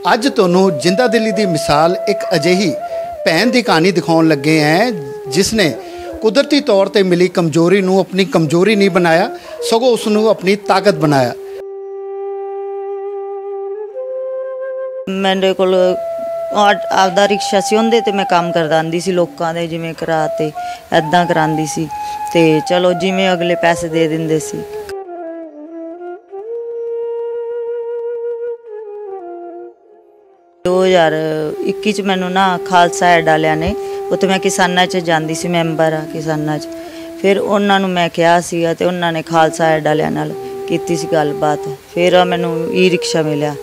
ਅੱਜ ਤੁਹਾਨੂੰ ਜਿੰਦਾ ਦਿਲੀ ਦੀ ਮਿਸਾਲ ਇੱਕ ਅਜਿਹੀ ਭੈਣ ਦੀ ਕਹਾਣੀ ਦਿਖਾਉਣ ਲੱਗੇ हैं जिसने कुदरती तौर पर मिली कमजोरी ਨੂੰ अपनी कमजोरी नहीं बनाया सगों उसनू अपनी ताकत बनाया। मेरे को आपदा रिक्शा सी उहदे ते मैं काम करदा आंदी सी लोकां दे जिवें करा ते ऐदां करांदी सी ते चलो जिवें अगले पैसे दे दिंदे सी। 2021 च मैनू ना खालसा ऐड वालियां ने उत्थे मैं किसानां च जांदी सी मैंबर आ किसानां च फिर उन्हां नू मैं कहा सीगा ते उन्हां ने खालसा ऐड वालियां नाल कीती सी गलबात फिर मैनू ई रिक्शा मिलिया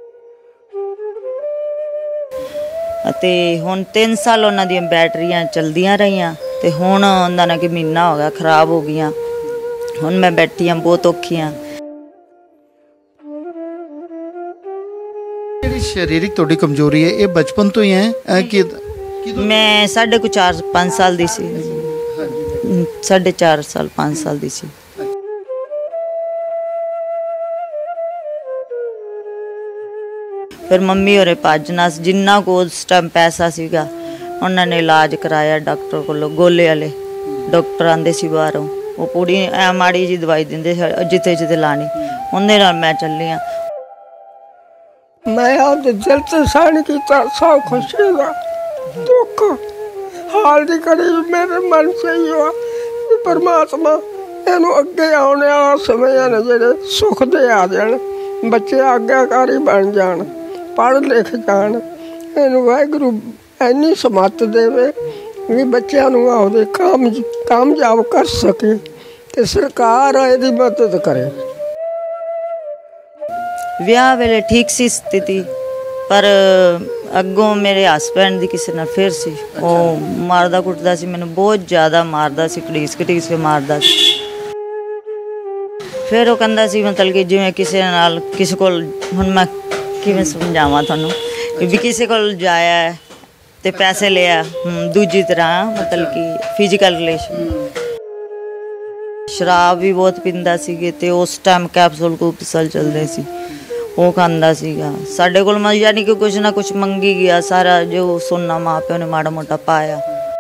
ते हुण 3 साल उन्हां दियां बैटरियां चलदियां रहियां ते हुण उन्हां ने कि महीना हो गया खराब हो गईयां हुण मैं बैठी हाँ बहुत औखी हाँ। शारीरिक थोड़ी कमजोरी है ये बचपन तो ही है कि मैं 4.5 साल दी सी 4.5 साल 5 साल दी सी। फिर मम्मी होरे भजना जिन्ना को उस टाइम पैसा सीगा उन्होंने इलाज कराया डॉक्टर को गोले वाले डॉक्टर आंदे सी बाहरों वो पूरी माड़ी जी दवाई देंदे जिथे जिथे लानी उन्हें नाल मैं चली हाँ। मैं आपके दिल से सहन किया सब खुशी का दुख हाल की कड़ी मेरे मन से ही हुआ कि परमात्मा इनू अगे आने वाला समय ने जेडे सुख दे आ जान बच्चे आज्ञाकारी बन जान पढ़ लिख जान इनू वाहिगुरू इन्नी समत देवे कि बच्चों नू आपदे कामयाब कर सके ते सरकार इसकी मदद करे। विआह वेले ठीक सी स्थिति पर अगों मेरे हसबैंड की किसी ने फिर सी वो मारदा कुटदा सी मैनू बहुत ज़्यादा मारदा सी घड़ीस के मारदा सी फिर वो कहंदा सी मतलब कि जिवें किसी नाल किसी कोल हुण मैं किवें समझावां तुहानूं भी किसी कोल जाया है ते पैसे लिया दूजी तरह मतलब कि फिजिकल रिलेशन शराब भी बहुत पींदा सी ते उस टाइम कैप्सूल कूपसल चलदे सी वो खांदा सीगा साडे कोल यानी कि कुछ ना कुछ मंगी गया सारा जो सोना माँ प्यो ने माड़ा मोटा पाया।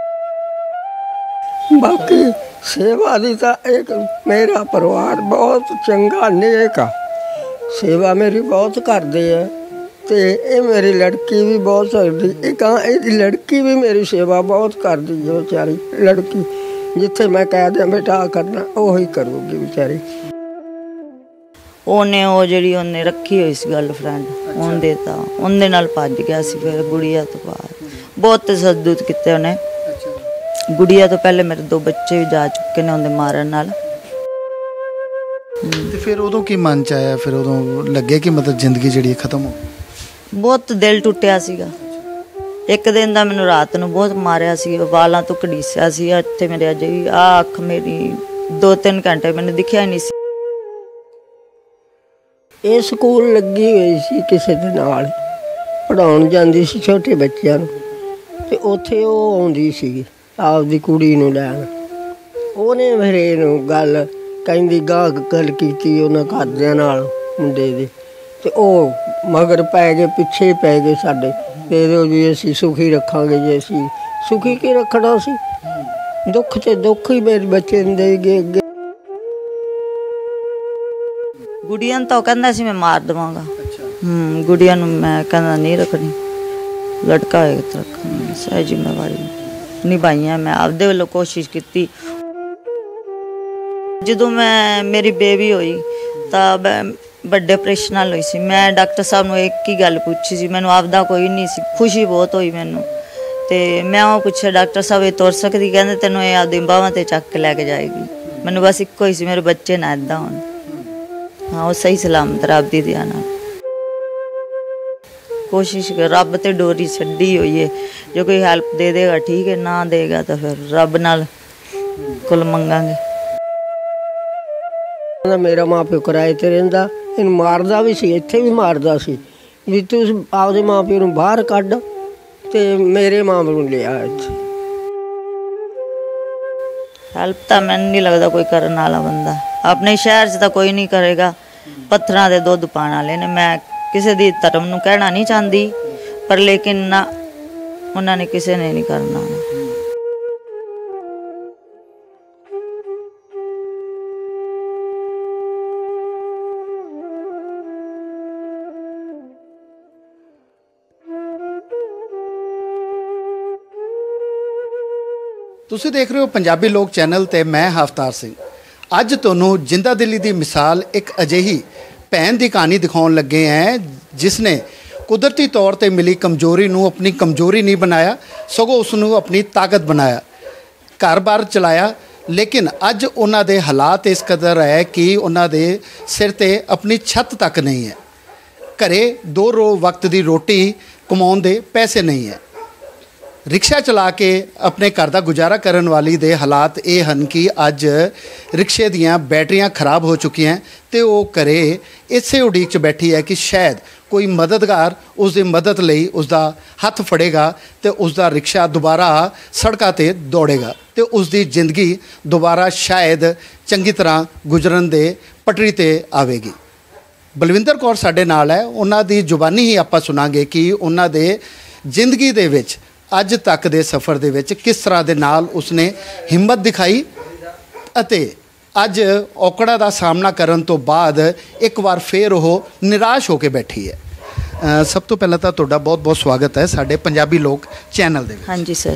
बाकी सेवा दी तो एक मेरा परिवार बहुत चंगा नेक आ सेवा मेरी बहुत करदे है ते ये मेरी लड़की भी बहुत करदी लड़की भी मेरी सेवा बहुत करदी है बेचारी लड़की जिथे मैं कह दिया बेटा करना वही करूगी बेचारी। ਉਹਨੇ ਉਹ ਜਿਹੜੀ ਉਹਨੇ ਰੱਖੀ ਹੋਈ ਸੀ ਗਰਲਫ੍ਰੈਂਡ ਉਹਨੇ ਦੇਤਾ ਉਹਦੇ ਨਾਲ ਭੱਜ ਗਿਆ ਸੀ ਫਿਰ ਗੁੜੀਆ ਤੋਂ ਬਾਅਦ ਬਹੁਤ ਤਸ਼ੱਦਦ ਕੀਤੇ ਉਹਨੇ ਗੁੜੀਆ ਤੋਂ ਪਹਿਲੇ ਮੇਰੇ 2 ਬੱਚੇ ਵੀ ਜਾ ਚੁੱਕੇ ਨੇ ਉਹਦੇ ਮਾਰਨ ਨਾਲ। ਤੇ ਫਿਰ ਉਦੋਂ ਕੀ ਮਨ ਚ ਆਇਆ ਫਿਰ ਉਦੋਂ ਲੱਗਿਆ ਕਿ ਮਤਲਬ ਜ਼ਿੰਦਗੀ ਜਿਹੜੀ ਖਤਮ ਹੋ ਬਹੁਤ ਦਿਲ ਟੁੱਟਿਆ ਸੀਗਾ। ਇੱਕ ਦਿਨ ਦਾ ਮੈਨੂੰ ਰਾਤ ਨੂੰ ਬਹੁਤ ਮਾਰਿਆ ਸੀ ਵਾਲਾਂ ਤੋਂ ਘੜੀਸਿਆ ਸੀ ਇੱਥੇ ਮੇਰੇ ਅਜੇ ਵੀ ਆਹ ਅੱਖ ਮੇਰੀ 2-3 ਘੰਟੇ ਮੈਨੂੰ ਦਿਖਿਆ ਹੀ ਨਹੀਂ ਸੀ। ਇਹ ਸਕੂਲ ਲੱਗੀ ਹੋਈ ਸੀ ਕਿਸੇ ਦੇ ਨਾਲ ਪੜ੍ਹਾਉਣ ਜਾਂਦੀ ਸੀ ਛੋਟੇ ਬੱਚਿਆਂ ਨੂੰ ਤੇ ਉੱਥੇ ਉਹ ਆਉਂਦੀ ਸੀ ਆਪਦੀ ਕੁੜੀ ਨੂੰ ਲੈਣ ਉਹਨੇ ਮੇਰੇ ਨੂੰ ਗੱਲ ਕਹਿੰਦੀ ਗਾਹ ਗੱਲ ਕੀਤੀ ਉਹਨਾਂ ਘਰਦਿਆਂ ਨਾਲ ਮੁੰਡੇ ਦੇ ਤੇ ਉਹ ਮਗਰ ਪੈ ਗਏ ਪਿੱਛੇ ਪੈ ਗਏ ਸਾਡੇ ਫਿਰ ਜੀ ਅਸੀਂ ਸੁਖੀ ਰੱਖਾਂਗੇ ਜੇ ਅਸੀਂ ਸੁਖੀ ਕੀ ਰੱਖਣਾ ਸੀ ਦੁੱਖ ਤੇ ਦੁੱਖ ਹੀ ਮੇਰੇ ਬੱਚੇ ਨੂੰ ਦੇ ਗਏ ਅੱਗੇ। गुड़िया तो कहता सी मैं मार देवांगा गुड़िया मैं कहना नहीं रखनी लड़का होएगा तो रखनी सही जिम्मेवारी निभाई मैं आपदे वालों कोशिश की। जो मैं मेरी बेबी हुई तो बड़े ऑपरेशन नाल हुई सी मैं डॉक्टर साहब ने एक ही गल पूछी सी मैनू आपदा कोई नहीं सी खुशी बहुत हुई मैनू ते मैं वो पूछा डॉक्टर साहब ये तुर सकती कहते तेनों ये आपदी बाहां ते चक के लैके जाएगी मैनू बस इक्को ही सी मेरे बच्चे ना इदां होण हाँ वो सही सलामत रब दी दया नाल कोशिश कर रब ते डोरी छड्डी हुई है जो कोई हैल्प दे देगा ठीक है ना देगा तो फिर रब नाल कुल मंगांगे। मेरा माँ प्यो किराए ते रहिंदा इन्हूं मारदा भी सी इत्थे भी मारदा सी भी तूं आपदे माँ प्यो नूं बाहर कढ ते मेरे माँ प्यो नूं लिया इत्थे। हैल्प तो मैनूं नहीं लगता कोई करने वाला बंदा अपने शहर च तो कोई नहीं करेगा पत्थरां दे दुध पाण वाले ने मैं ਕਿਸੇ ਦੀ ਧਰਮ ਨੂੰ ਕਹਿਣਾ ਨਹੀਂ ਚਾਹੁੰਦੀ, ਪਰ ਲੇਕਿਨ ਨਾ, ਉਹਨਾਂ ਨੇ ਕਿਸੇ ਨੇ ਨਹੀਂ ਕਰਨਾ। ਤੁਸੀਂ ਦੇਖ ਰਹੇ ਹੋ ਪੰਜਾਬੀ ਲੋਕ ਚੈਨਲ ਤੇ ਮੈਂ ਹਫਤਾਰ ਸਿੰਘ। ਅੱਜ ਤੁਹਾਨੂੰ ਜਿੰਦਾ ਦਿਲੀ ਦੀ ਮਿਸਾਲ ਇੱਕ ਅਜਿਹੀ ਭੈਣ ਦੀ ਕਹਾਣੀ ਦਿਖਾਉਣ ਲੱਗੇ ਹਾਂ ਜਿਸ ਨੇ ਕੁਦਰਤੀ ਤੌਰ ਤੇ ਮਿਲੀ ਕਮਜ਼ੋਰੀ ਨੂੰ ਆਪਣੀ ਕਮਜ਼ੋਰੀ ਨਹੀਂ ਬਣਾਇਆ, ਸਗੋਂ ਉਸ ਨੂੰ ਆਪਣੀ ਤਾਕਤ ਬਣਾਇਆ, ਘਰ-ਬਾਰ ਚਲਾਇਆ। ਲੇਕਿਨ ਅੱਜ ਉਹਨਾਂ ਦੇ ਹਾਲਾਤ ਇਸ ਕਦਰ ਹੈ ਕਿ ਉਹਨਾਂ ਦੇ ਸਿਰ ਤੇ ਆਪਣੀ ਛੱਤ ਤੱਕ ਨਹੀਂ ਹੈ, ਘਰੇ 2 ਵਕਤ ਦੀ ਰੋਟੀ ਕਮਾਉਣ ਦੇ ਪੈਸੇ ਨਹੀਂ ਹੈ। ਰਿਕਸ਼ਾ ਚਲਾ ਕੇ ਆਪਣੇ ਘਰ ਦਾ ਗੁਜ਼ਾਰਾ ਕਰਨ ਵਾਲੀ ਦੇ ਹਾਲਾਤ ਇਹ ਹਨ ਕਿ ਅੱਜ ਰਿਕਸ਼ੇ ਦੀਆਂ ਬੈਟਰੀਆਂ ਖਰਾਬ ਹੋ ਚੁੱਕੀਆਂ ਤੇ ਉਹ ਘਰੇ ਇਸੇ ਉਡੀਕ 'ਚ ਬੈਠੀ ਹੈ ਕਿ ਸ਼ਾਇਦ ਕੋਈ ਮਦਦਗਾਰ ਉਸ ਦੀ ਮਦਦ ਲਈ ਉਸ ਦਾ ਹੱਥ ਫੜੇਗਾ ਤੇ ਉਸ ਦਾ ਰਿਕਸ਼ਾ ਦੁਬਾਰਾ ਸੜਕਾਂ 'ਤੇ ਦੌੜੇਗਾ ਤੇ ਉਸ ਦੀ ਜ਼ਿੰਦਗੀ ਦੁਬਾਰਾ ਸ਼ਾਇਦ ਚੰਗੀ ਤਰ੍ਹਾਂ ਗੁਜ਼ਰਨ ਦੇ ਪਟੜੀ 'ਤੇ ਆਵੇਗੀ। ਬਲਵਿੰਦਰ ਕੌਰ ਸਾਡੇ ਨਾਲ ਹੈ, ਉਹਨਾਂ ਦੀ ਜ਼ੁਬਾਨੀ ਹੀ ਆਪਾਂ ਸੁਣਾਂਗੇ ਕਿ ਉਹਨਾਂ ਦੇ ਜ਼ਿੰਦਗੀ ਦੇ ਵਿੱਚ ਅੱਜ ਤੱਕ ਦੇ ਸਫ਼ਰ ਦੇ ਵਿੱਚ ਕਿਸ ਤਰ੍ਹਾਂ ਦੇ ਨਾਲ ਉਸਨੇ ਹਿੰਮਤ ਦਿਖਾਈ ਅਤੇ ਅੱਜ ਔਕੜਾਂ ਦਾ ਸਾਹਮਣਾ ਕਰਨ ਤੋਂ ਬਾਅਦ ਇੱਕ ਵਾਰ ਫੇਰ ਉਹ ਨਿਰਾਸ਼ ਹੋ ਕੇ ਬੈਠੀ ਹੈ। ਸਭ ਤੋਂ ਪਹਿਲਾਂ ਤਾਂ ਤੁਹਾਡਾ ਬਹੁਤ-ਬਹੁਤ ਸਵਾਗਤ ਹੈ ਸਾਡੇ ਪੰਜਾਬੀ ਲੋਕ ਚੈਨਲ ਦੇ ਵਿੱਚ। ਹਾਂਜੀ ਸਰ।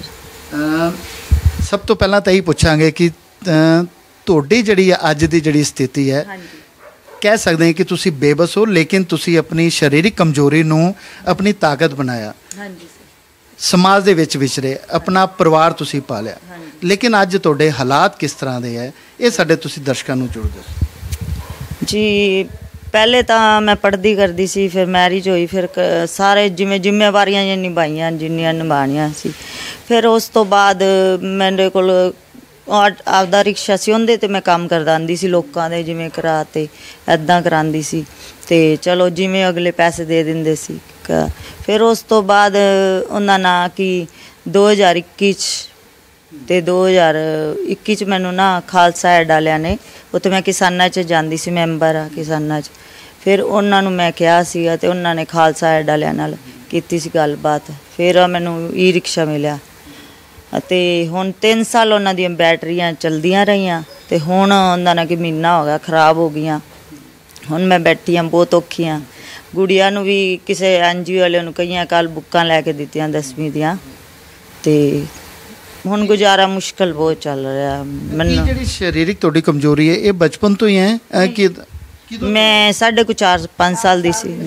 ਸਭ ਤੋਂ ਪਹਿਲਾਂ ਤਾਂ ਇਹੀ ਪੁੱਛਾਂਗੇ ਕਿ ਤੁਹਾਡੀ ਜਿਹੜੀ ਅੱਜ ਦੀ ਜਿਹੜੀ ਸਥਿਤੀ ਹੈ, ਕਹਿ ਸਕਦੇ ਹਾਂ ਕਿ ਤੁਸੀਂ ਬੇਬਸ ਹੋ, ਲੇਕਿਨ ਤੁਸੀਂ ਆਪਣੀ ਸਰੀਰਕ ਕਮਜ਼ੋਰੀ ਨੂੰ ਆਪਣੀ ਤਾਕਤ ਬਣਾਇਆ। ਹਾਂਜੀ। ਸਮਾਜ ਦੇ ਵਿੱਚ ਵਿਚਰੇ, ਆਪਣਾ ਪਰਿਵਾਰ ਤੁਸੀਂ ਪਾਲਿਆ, ਲੇਕਿਨ ਅੱਜ ਤੁਹਾਡੇ ਹਾਲਾਤ ਕਿਸ ਤਰ੍ਹਾਂ ਦੇ ਹੈ ਇਹ ਸਾਡੇ ਤੁਸੀਂ ਦਰਸ਼ਕਾਂ ਨੂੰ ਜਰੂਰ ਦੱਸੋ ਜੀ। ਪਹਿਲੇ ਤਾਂ ਮੈਂ ਪੜ੍ਹਦੀ ਕਰਦੀ ਸੀ, ਫਿਰ ਮੈਰਿਜ ਹੋਈ, ਫਿਰ ਸਾਰੇ ਜਿਵੇਂ ਜ਼ਿੰਮੇਵਾਰੀਆਂ ਨਿਭਾਈਆਂ ਜਿੰਨੀਆਂ ਨਿਭਾਉਣੀਆਂ ਸੀ। ਫਿਰ ਉਸ ਤੋਂ ਬਾਅਦ ਮੇਰੇ ਕੋਲ ਆਪਦਾ ਰਿਕਸ਼ਾ ਸੀ, ਉਹਦੇ 'ਤੇ ਮੈਂ ਕੰਮ ਕਰਦਾ ਆਉਂਦੀ ਸੀ, ਲੋਕਾਂ ਦੇ ਜਿਵੇਂ ਕਰਾ ਤੇ ਇੱਦਾਂ ਕਰਾਉਂਦੀ ਸੀ ਤੇ ਚਲੋ ਜਿਵੇਂ ਅਗਲੇ ਪੈਸੇ ਦੇ ਦਿੰਦੇ ਸੀ। ਫਿਰ ਉਸ ਤੋਂ ਬਾਅਦ ਉਹਨਾਂ ਨਾਲ ਕਿ 2021 ਤੇ 2021 'ਚ ਮੈਨੂੰ ਨਾ ਖਾਲਸਾ ਐਡ ਵਾਲਿਆਂ ਨੇ, ਉੱਥੇ ਮੈਂ ਕਿਸਾਨਾਂ 'ਚ ਜਾਂਦੀ ਸੀ, ਮੈਂਬਰ ਆ ਕਿਸਾਨਾਂ 'ਚ। ਫਿਰ ਉਹਨਾਂ ਨੂੰ ਮੈਂ ਕਿਹਾ ਸੀਗਾ ਤੇ ਉਹਨਾਂ ਨੇ ਖਾਲਸਾ ਐਡ ਵਾਲਿਆਂ ਨਾਲ ਕੀਤੀ ਸੀ ਗੱਲਬਾਤ, ਫਿਰ ਮੈਨੂੰ ਈ ਰਿਕਸ਼ਾ ਮਿਲਿਆ ਅਤੇ ਹੁਣ 3 ਸਾਲ ਉਹਨਾਂ ਦੀਆਂ ਬੈਟਰੀਆਂ ਚਲਦੀਆਂ ਰਹੀਆਂ ਤੇ ਹੁਣ ਉਹਨਾਂ ਨਾਲ ਕਿ ਮਹੀਨਾ ਹੋ ਗਿਆ ਖਰਾਬ ਹੋ ਗਈਆਂ। ਹੁਣ ਮੈਂ ਬੈਠੀ ਹਾਂ, ਬਹੁਤ ਔਖੀ ਹਾਂ। ਗੁੜੀਆ ਨੂੰ ਵੀ ਕਿਸੇ NGO ਵਾਲਿਆਂ ਨੂੰ ਕਈਆਂ ਕੱਲ੍ਹ ਬੁੱਕਾਂ ਲੈ ਕੇ ਦਿੱਤੀਆਂ 10ਵੀਂ ਦੀਆਂ ਤੇ ਹੁਣ ਗੁਜ਼ਾਰਾ ਮੁਸ਼ਕਲ ਬਹੁਤ ਚੱਲ ਰਿਹਾ ਮੈਨੂੰ। ਜਿਹੜੀ ਸਰੀਰਕ ਤੁਹਾਡੀ ਕਮਜ਼ੋਰੀ ਹੈ ਇਹ ਬਚਪਨ ਤੋਂ ਹੀ ਹੈ ਕਿ ਮੈਂ 4.5 ਸਾਲ ਦੀ ਸੀ,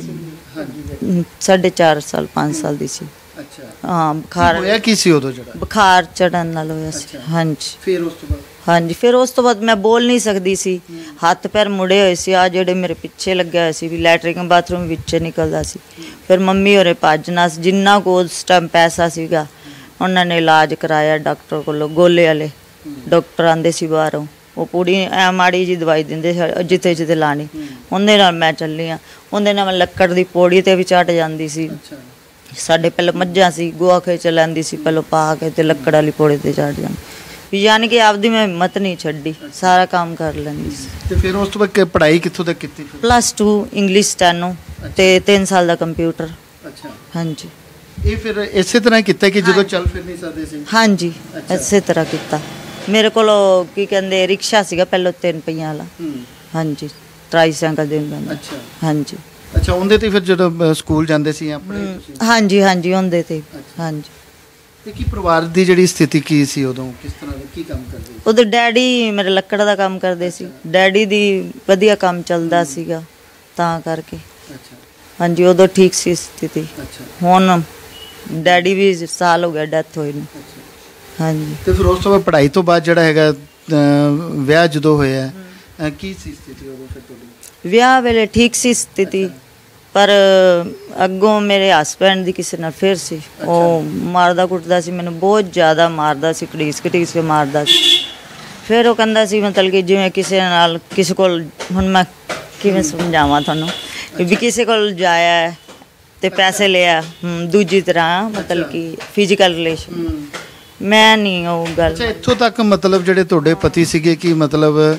4.5 ਸਾਲ 5 ਸਾਲ ਦੀ ਸੀ। ਅੱਛਾ। ਹਾਂ। ਬੁਖਾਰ ਹੋਇਆ ਕੀ ਸੀ ਉਦੋਂ? ਜਿਹੜਾ ਬੁਖਾਰ ਚੜਨ ਨਾਲ ਹੋਇਆ ਸੀ। ਹਾਂਜੀ। ਫਿਰ ਉਸ ਤੋਂ ਬਾਅਦ? ਹਾਂਜੀ, ਫਿਰ ਉਸ ਤੋਂ ਬਾਅਦ ਮੈਂ ਬੋਲ ਨਹੀਂ ਸਕਦੀ ਸੀ, ਹੱਥ ਪੈਰ ਮੁੜੇ ਹੋਏ ਸੀ, ਆ ਜਿਹੜੇ ਮੇਰੇ ਪਿੱਛੇ ਲੱਗਿਆ ਹੋਇਆ ਸੀ ਵੀ ਲੈਟਰਿੰਗ ਬਾਥਰੂਮ ਵਿੱਚ ਨਿਕਲਦਾ ਸੀ। ਫਿਰ ਮੰਮੀ ਹੋਰੇ ਭੱਜਣਾ, ਜਿੰਨਾ ਕੋਲ ਉਸ ਟਾਈਮ ਪੈਸਾ ਸੀਗਾ ਉਹਨਾਂ ਨੇ ਇਲਾਜ ਕਰਾਇਆ ਡਾਕਟਰ ਕੋਲੋਂ, ਗੋਲੇ ਵਾਲੇ ਡਾਕਟਰ ਆਉਂਦੇ ਸੀ ਬਾਹਰੋਂ, ਉਹ ਪੂਰੀ ਐ ਮਾੜੀ ਜੀ ਦਵਾਈ ਦਿੰਦੇ ਜਿੱਥੇ ਜਿੱਥੇ ਲਾਣੀ, ਉਹਦੇ ਨਾਲ ਮੈਂ ਚੱਲੀ ਹਾਂ। ਉਹਦੇ ਨਾਲ ਮੈਂ ਲੱਕੜ ਦੀ ਪੌੜੀ 'ਤੇ ਵੀ ਚੜ੍ਹ ਜਾਂਦੀ ਸੀ। ਸਾਡੇ ਪਹਿਲਾਂ ਮੱਝਾਂ ਸੀ, ਗੋਹਾ ਖੇਚ ਲੈਂਦੀ ਸੀ ਪਹਿਲਾਂ ਪਾ ਕੇ ਤੇ ਲੱਕੜ ਵਾਲੀ ਪੌੜੀ 'ਤੇ ਚੜ੍ਹ ਜਾਂਦੀ ਵੀ, ਯਾਨੀ ਕਿ ਆਪਦੀ ਮੈਂ ਹਿੰਮਤ ਨਹੀਂ ਛੱਡੀ, ਸਾਰਾ ਕੰਮ ਕਰ ਲੈਂਦੀ ਸੀ। ਤੇ ਫਿਰ ਉਸ ਤੋਂ ਬਾਅਦ ਪੜ੍ਹਾਈ ਕਿੱਥੋਂ ਤੱਕ ਕੀਤੀ? +2 ਇੰਗਲਿਸ਼ ਸਟੈਨੋ ਤੇ 3 ਸਾਲ ਦਾ ਕੰਪਿਊਟਰ। ਅੱਛਾ। ਹਾਂਜੀ। ਇਹ ਫਿਰ ਇਸੇ ਤਰ੍ਹਾਂ ਕੀਤਾ ਕਿ ਜਦੋਂ ਚੱਲ ਫਿਰ ਨਹੀਂ ਸਕਦੇ ਸੀ? ਹਾਂਜੀ, ਇਸੇ ਤਰ੍ਹਾਂ ਕੀਤਾ। ਮੇਰੇ ਕੋਲ ਕੀ ਕਹਿੰਦੇ ਰਿਕਸ਼ਾ ਸੀਗਾ ਪਹਿਲਾਂ 3 ਪਹੀਆਂ ਵਾਲਾ। ਹਾਂਜੀ, ਟਰਾਈਸਾਈਕਲ ਦੇ ਦਿੰਦੇ। ਅੱਛਾ। ਹਾਂਜੀ। ਅੱਛਾ, ਉਹਦੇ ਤੇ ਫਿਰ ਜਦੋਂ ਸਕੂਲ ਜਾਂਦੇ ਸੀ ਆਪਣੇ ਤੁਸੀਂ? ਹਾਂਜੀ ਹਾਂਜੀ, ਉਹਦੇ ਤੇ। ਹਾਂਜੀ। ਤੇ ਕੀ ਪਰਿਵਾਰ ਦੀ ਜਿਹੜੀ ਸਥਿਤੀ ਕੀ ਸੀ ਉਦੋਂ, ਕਿਸ ਤਰ੍ਹਾਂ ਦਾ ਕੀ ਕੰਮ ਕਰਦੇ ਸੀ? ਉਹਦੇ ਡੈਡੀ ਮੇਰੇ ਲੱਕੜ ਦਾ ਕੰਮ ਕਰਦੇ ਸੀ, ਡੈਡੀ ਦੀ ਵਧੀਆ ਕੰਮ ਚੱਲਦਾ ਸੀਗਾ ਤਾਂ ਕਰਕੇ। ਅੱਛਾ। ਹਾਂਜੀ, ਉਦੋਂ ਠੀਕ ਸੀ ਸਥਿਤੀ। ਅੱਛਾ। ਹੁਣ ਡੈਡੀ ਵੀ ਸਾਲ ਹੋ ਗਿਆ ਡੈਥ ਹੋਈ ਨੂੰ। ਹਾਂਜੀ। ਤੇ ਫਿਰ ਉਸ ਤੋਂ ਬਾਅਦ ਪੜ੍ਹਾਈ ਤੋਂ ਬਾਅਦ ਜਿਹੜਾ ਹੈਗਾ ਵਿਆਹ ਜਦੋਂ ਹੋਇਆ ਕੀ ਸੀ ਸਥਿਤੀ ਉਦੋਂ ਫਿਰ ਤੁਹਾਡੀ? ਵਿਆਹ ਵੇਲੇ ਠੀਕ ਸੀ ਸਥਿਤੀ, ਪਰ ਅੱਗੋਂ ਮੇਰੇ ਹਸਬੈਂਡ ਦੀ ਕਿਸੇ ਨਾਲ ਫਿਰ ਸੀ, ਉਹ ਮਾਰਦਾ ਕੁੱਟਦਾ ਸੀ ਮੈਨੂੰ, ਬਹੁਤ ਜ਼ਿਆਦਾ ਮਾਰਦਾ ਸੀ, ਘੜੀਸ ਕੇ ਮਾਰਦਾ ਸੀ। ਫਿਰ ਉਹ ਕਹਿੰਦਾ ਸੀ ਮਤਲਬ ਕਿ ਜਿਵੇਂ ਕਿਸੇ ਨਾਲ ਕਿਸੇ ਕੋਲ, ਹੁਣ ਮੈਂ ਕਿਵੇਂ ਸਮਝਾਵਾਂ ਤੁਹਾਨੂੰ ਵੀ ਕਿਸੇ ਕੋਲ ਜਾਇਆ ਤੇ ਪੈਸੇ ਲਿਆ, ਦੂਜੀ ਤਰ੍ਹਾਂ ਮਤਲਬ ਕਿ ਫਿਜ਼ੀਕਲ ਰਿਲੇਸ਼ਨ। ਮੈਂ ਨਹੀਂ ਉਹ ਗੱਲ। ਅੱਛਾ, ਇੱਥੋਂ ਤੱਕ ਮਤਲਬ ਜਿਹੜੇ ਤੁਹਾਡੇ ਪਤੀ ਸੀਗੇ ਕਿ ਮਤਲਬ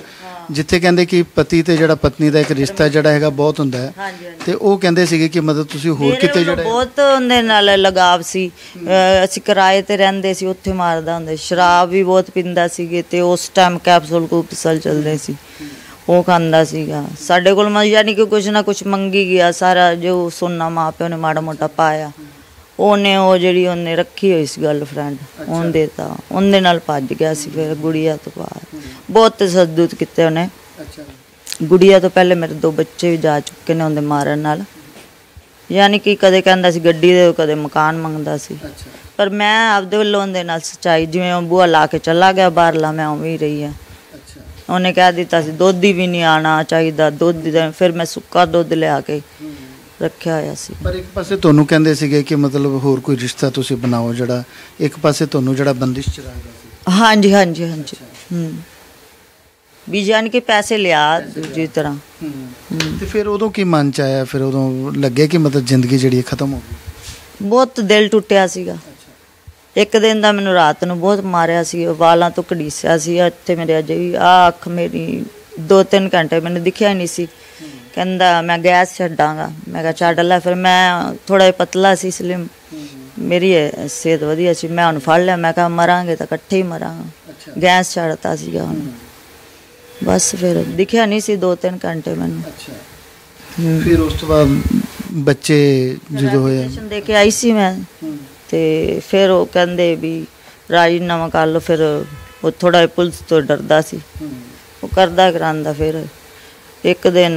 ਜਿੱਥੇ ਕਹਿੰਦੇ ਕਿ ਪਤੀ ਤੇ ਜਿਹੜਾ ਪਤਨੀ ਦਾ ਇੱਕ ਰਿਸ਼ਤਾ ਜਿਹੜਾ ਹੈਗਾ ਬਹੁਤ ਹੁੰਦਾ ਹੈ, ਹਾਂਜੀ ਹਾਂਜੀ ਤੇ ਉਹ ਕਹਿੰਦੇ ਸੀਗੇ ਕਿ ਮਤਲਬ ਤੁਸੀਂ ਹੋਰ ਮੇਰੇ ਕਿਤੇ ਵੱਲੋਂ ਜਿਹੜਾ ਬਹੁਤ ਉਹਦੇ ਨਾਲ ਲਗਾਵ ਸੀ। ਅਸੀਂ ਕਿਰਾਏ ਤੇ ਰਹਿੰਦੇ ਸੀ, ਉੱਥੇ ਮਾਰਦਾ ਹੁੰਦਾ ਸੀ। ਸ਼ਰਾਬ ਵੀ ਬਹੁਤ ਪੀਂਦਾ ਸੀਗੇ ਤੇ ਉਸ ਟਾਈਮ ਕੈਪਸੂਲ ਕੂਪਸਲ ਚੱਲਦੇ ਸੀ, ਉਹ ਖਾਂਦਾ ਸੀਗਾ। ਸਾਡੇ ਕੋਲ ਯਾਨੀ ਕਿ ਕੁਛ ਨਾ ਕੁਛ ਮੰਗੀ ਗਿਆ। ਸਾਰਾ ਜੋ ਸੋਨਾ ਮਾਂ ਪਿਓ ਨੇ ਮਾੜਾ ਮੋਟਾ ਪਾਇਆ, ਉਹਨੇ ਉਹ ਜਿਹੜੀ ਉਹਨੇ ਰੱਖੀ ਹੋਈ ਸੀ ਗਰਲਫ੍ਰੈਂਡ, ਉਹਨੇ ਦੇਤਾ। ਉਹਦੇ ਨਾਲ ਭੱਜ ਗਿਆ ਸੀ ਫਿਰ ਗੁੜੀਆ ਤੋਂ ਬਾਅਦ। ਬਹੁਤ ਤਸ਼ੱਦਦ ਕੀਤੇ ਉਹਨੇ। ਅੱਛਾ ਗੁੜੀਆ ਤੋਂ ਪਹਿਲੇ ਮੇਰੇ 2 ਬੱਚੇ ਵੀ ਜਾ ਚੁੱਕੇ ਨੇ ਉਹਦੇ ਮਾਰਨ ਨਾਲ। ਯਾਨੀ ਕਿ ਕਦੇ ਕਹਿੰਦਾ ਸੀ ਗੱਡੀ ਦੇ, ਕਦੇ ਮਕਾਨ ਮੰਗਦਾ ਸੀ। ਅੱਛਾ ਪਰ ਮੈਂ ਆਪਦੇ ਵੱਲੋਂ ਉਹਦੇ ਨਾਲ ਸੱਚਾਈ, ਜਿਵੇਂ ਉਹ ਬੂਹਾ ਲਾ ਕੇ ਚਲਾ ਗਿਆ ਬਾਹਰਲਾ, ਮੈਂ ਉਵੇਂ ਹੀ ਰਹੀ ਆ। ਅੱਛਾ ਉਹਨੇ ਕਹਿ ਦਿੱਤਾ ਸੀ ਦੁੱਧ ਹੀ ਵੀ ਨਹੀਂ ਆਉਣਾ ਚਾਹੀਦਾ, ਦੁੱਧ ਦਾ। ਫਿਰ ਮੈਂ ਸੁੱਕਾ ਦੁੱਧ ਲਿਆ ਕੇ ਰੱਖਿਆ ਹੋਇਆ ਸੀ। ਪਰ ਇੱਕ ਪਾਸੇ ਤੁਹਾਨੂੰ ਕਹਿੰਦੇ ਸੀਗੇ ਕਿ ਮਤਲਬ ਹੋਰ ਕੋਈ ਰਿਸ਼ਤਾ ਤੁਸੀਂ ਬਣਾਓ, ਜਿਹੜਾ ਇੱਕ ਪਾਸੇ ਤੁਹਾਨੂੰ ਜਿਹੜਾ ਬੰਦਿਸ਼ ਚ ਰੱਖਦਾ ਸੀ। ਹਾਂਜੀ ਹਾਂਜੀ ਹਾਂਜੀ ਵੀ ਜਾਣ ਕੇ ਪੈਸੇ ਲਿਆ ਦੂਜੀ ਤਰ੍ਹਾਂ। ਤੇ ਫਿਰ ਉਦੋਂ ਕੀ ਮਨ ਚ ਆਇਆ? ਫਿਰ ਉਦੋਂ ਲੱਗਿਆ ਕਿ ਮਤਲਬ ਜ਼ਿੰਦਗੀ ਜਿਹੜੀ ਹੈ ਖਤਮ ਹੋ ਗਈ? ਬਹੁਤ ਦਿਲ ਟੁੱਟਿਆ ਸੀਗਾ। ਇੱਕ ਦਿਨ ਦਾ ਮੈਨੂੰ ਰਾਤ ਨੂੰ ਬਹੁਤ ਮਾਰਿਆ ਸੀ, ਵਾਲਾਂ ਤੋਂ ਘੜੀਸਿਆ ਸੀ ਇੱਥੇ ਮੇਰੇ। ਅਜੇ ਵੀ ਆਹ ਅੱਖ ਮੇਰੀ 2-3 ਘੰਟੇ ਮੈਨੂੰ ਦਿਖਿਆ ਹੀ ਨਹੀਂ ਸੀ। ਕਹਿੰਦਾ ਮੈਂ ਗੈਸ ਛੱਡਾਂਗਾ। ਮੈਂ ਕਿਹਾ ਛੱਡ ਲੈ। ਫਿਰ ਮੈਂ ਥੋੜਾ ਜਿਹਾ ਪਤਲਾ ਸੀ, ਸਲਿਮ, ਮੇਰੀ ਸਿਹਤ ਵਧੀਆ ਸੀ। ਮੈਂ ਉਹਨੂੰ ਫੜ ਲਿਆ, ਮੈਂ ਕਿਹਾ ਮਰਾਂਗੇ ਤਾਂ ਇਕੱਠੇ ਹੀ ਮਰਾਂਗੇ। ਗੈਸ ਛੱਡਤਾ ਸੀਗਾ ਉਹਨੂੰ। ਬਸ ਫਿਰ ਦਿਖਿਆ ਨਹੀਂ ਸੀ 2-3 ਘੰਟੇ ਮੈਨੂੰ। ਫਿਰ ਉਸ ਤੋਂ ਬਾਅਦ ਬੱਚੇ ਜਦੋਂ ਹੋਇਆ ਦੇ ਕੇ ਆਈ ਸੀ ਮੈਂ, ਤੇ ਫਿਰ ਉਹ ਕਹਿੰਦੇ ਵੀ ਰਾਜੀਨਾਮਾ ਕਰ ਲਓ। ਫਿਰ ਉਹ ਥੋੜਾ ਜਿਹਾ ਪੁਲਿਸ ਤੋਂ ਡਰਦਾ ਸੀ, ਉਹ ਕਰਦਾ ਕਰਾਂਦਾ। ਫਿਰ ਇੱਕ ਦਿਨ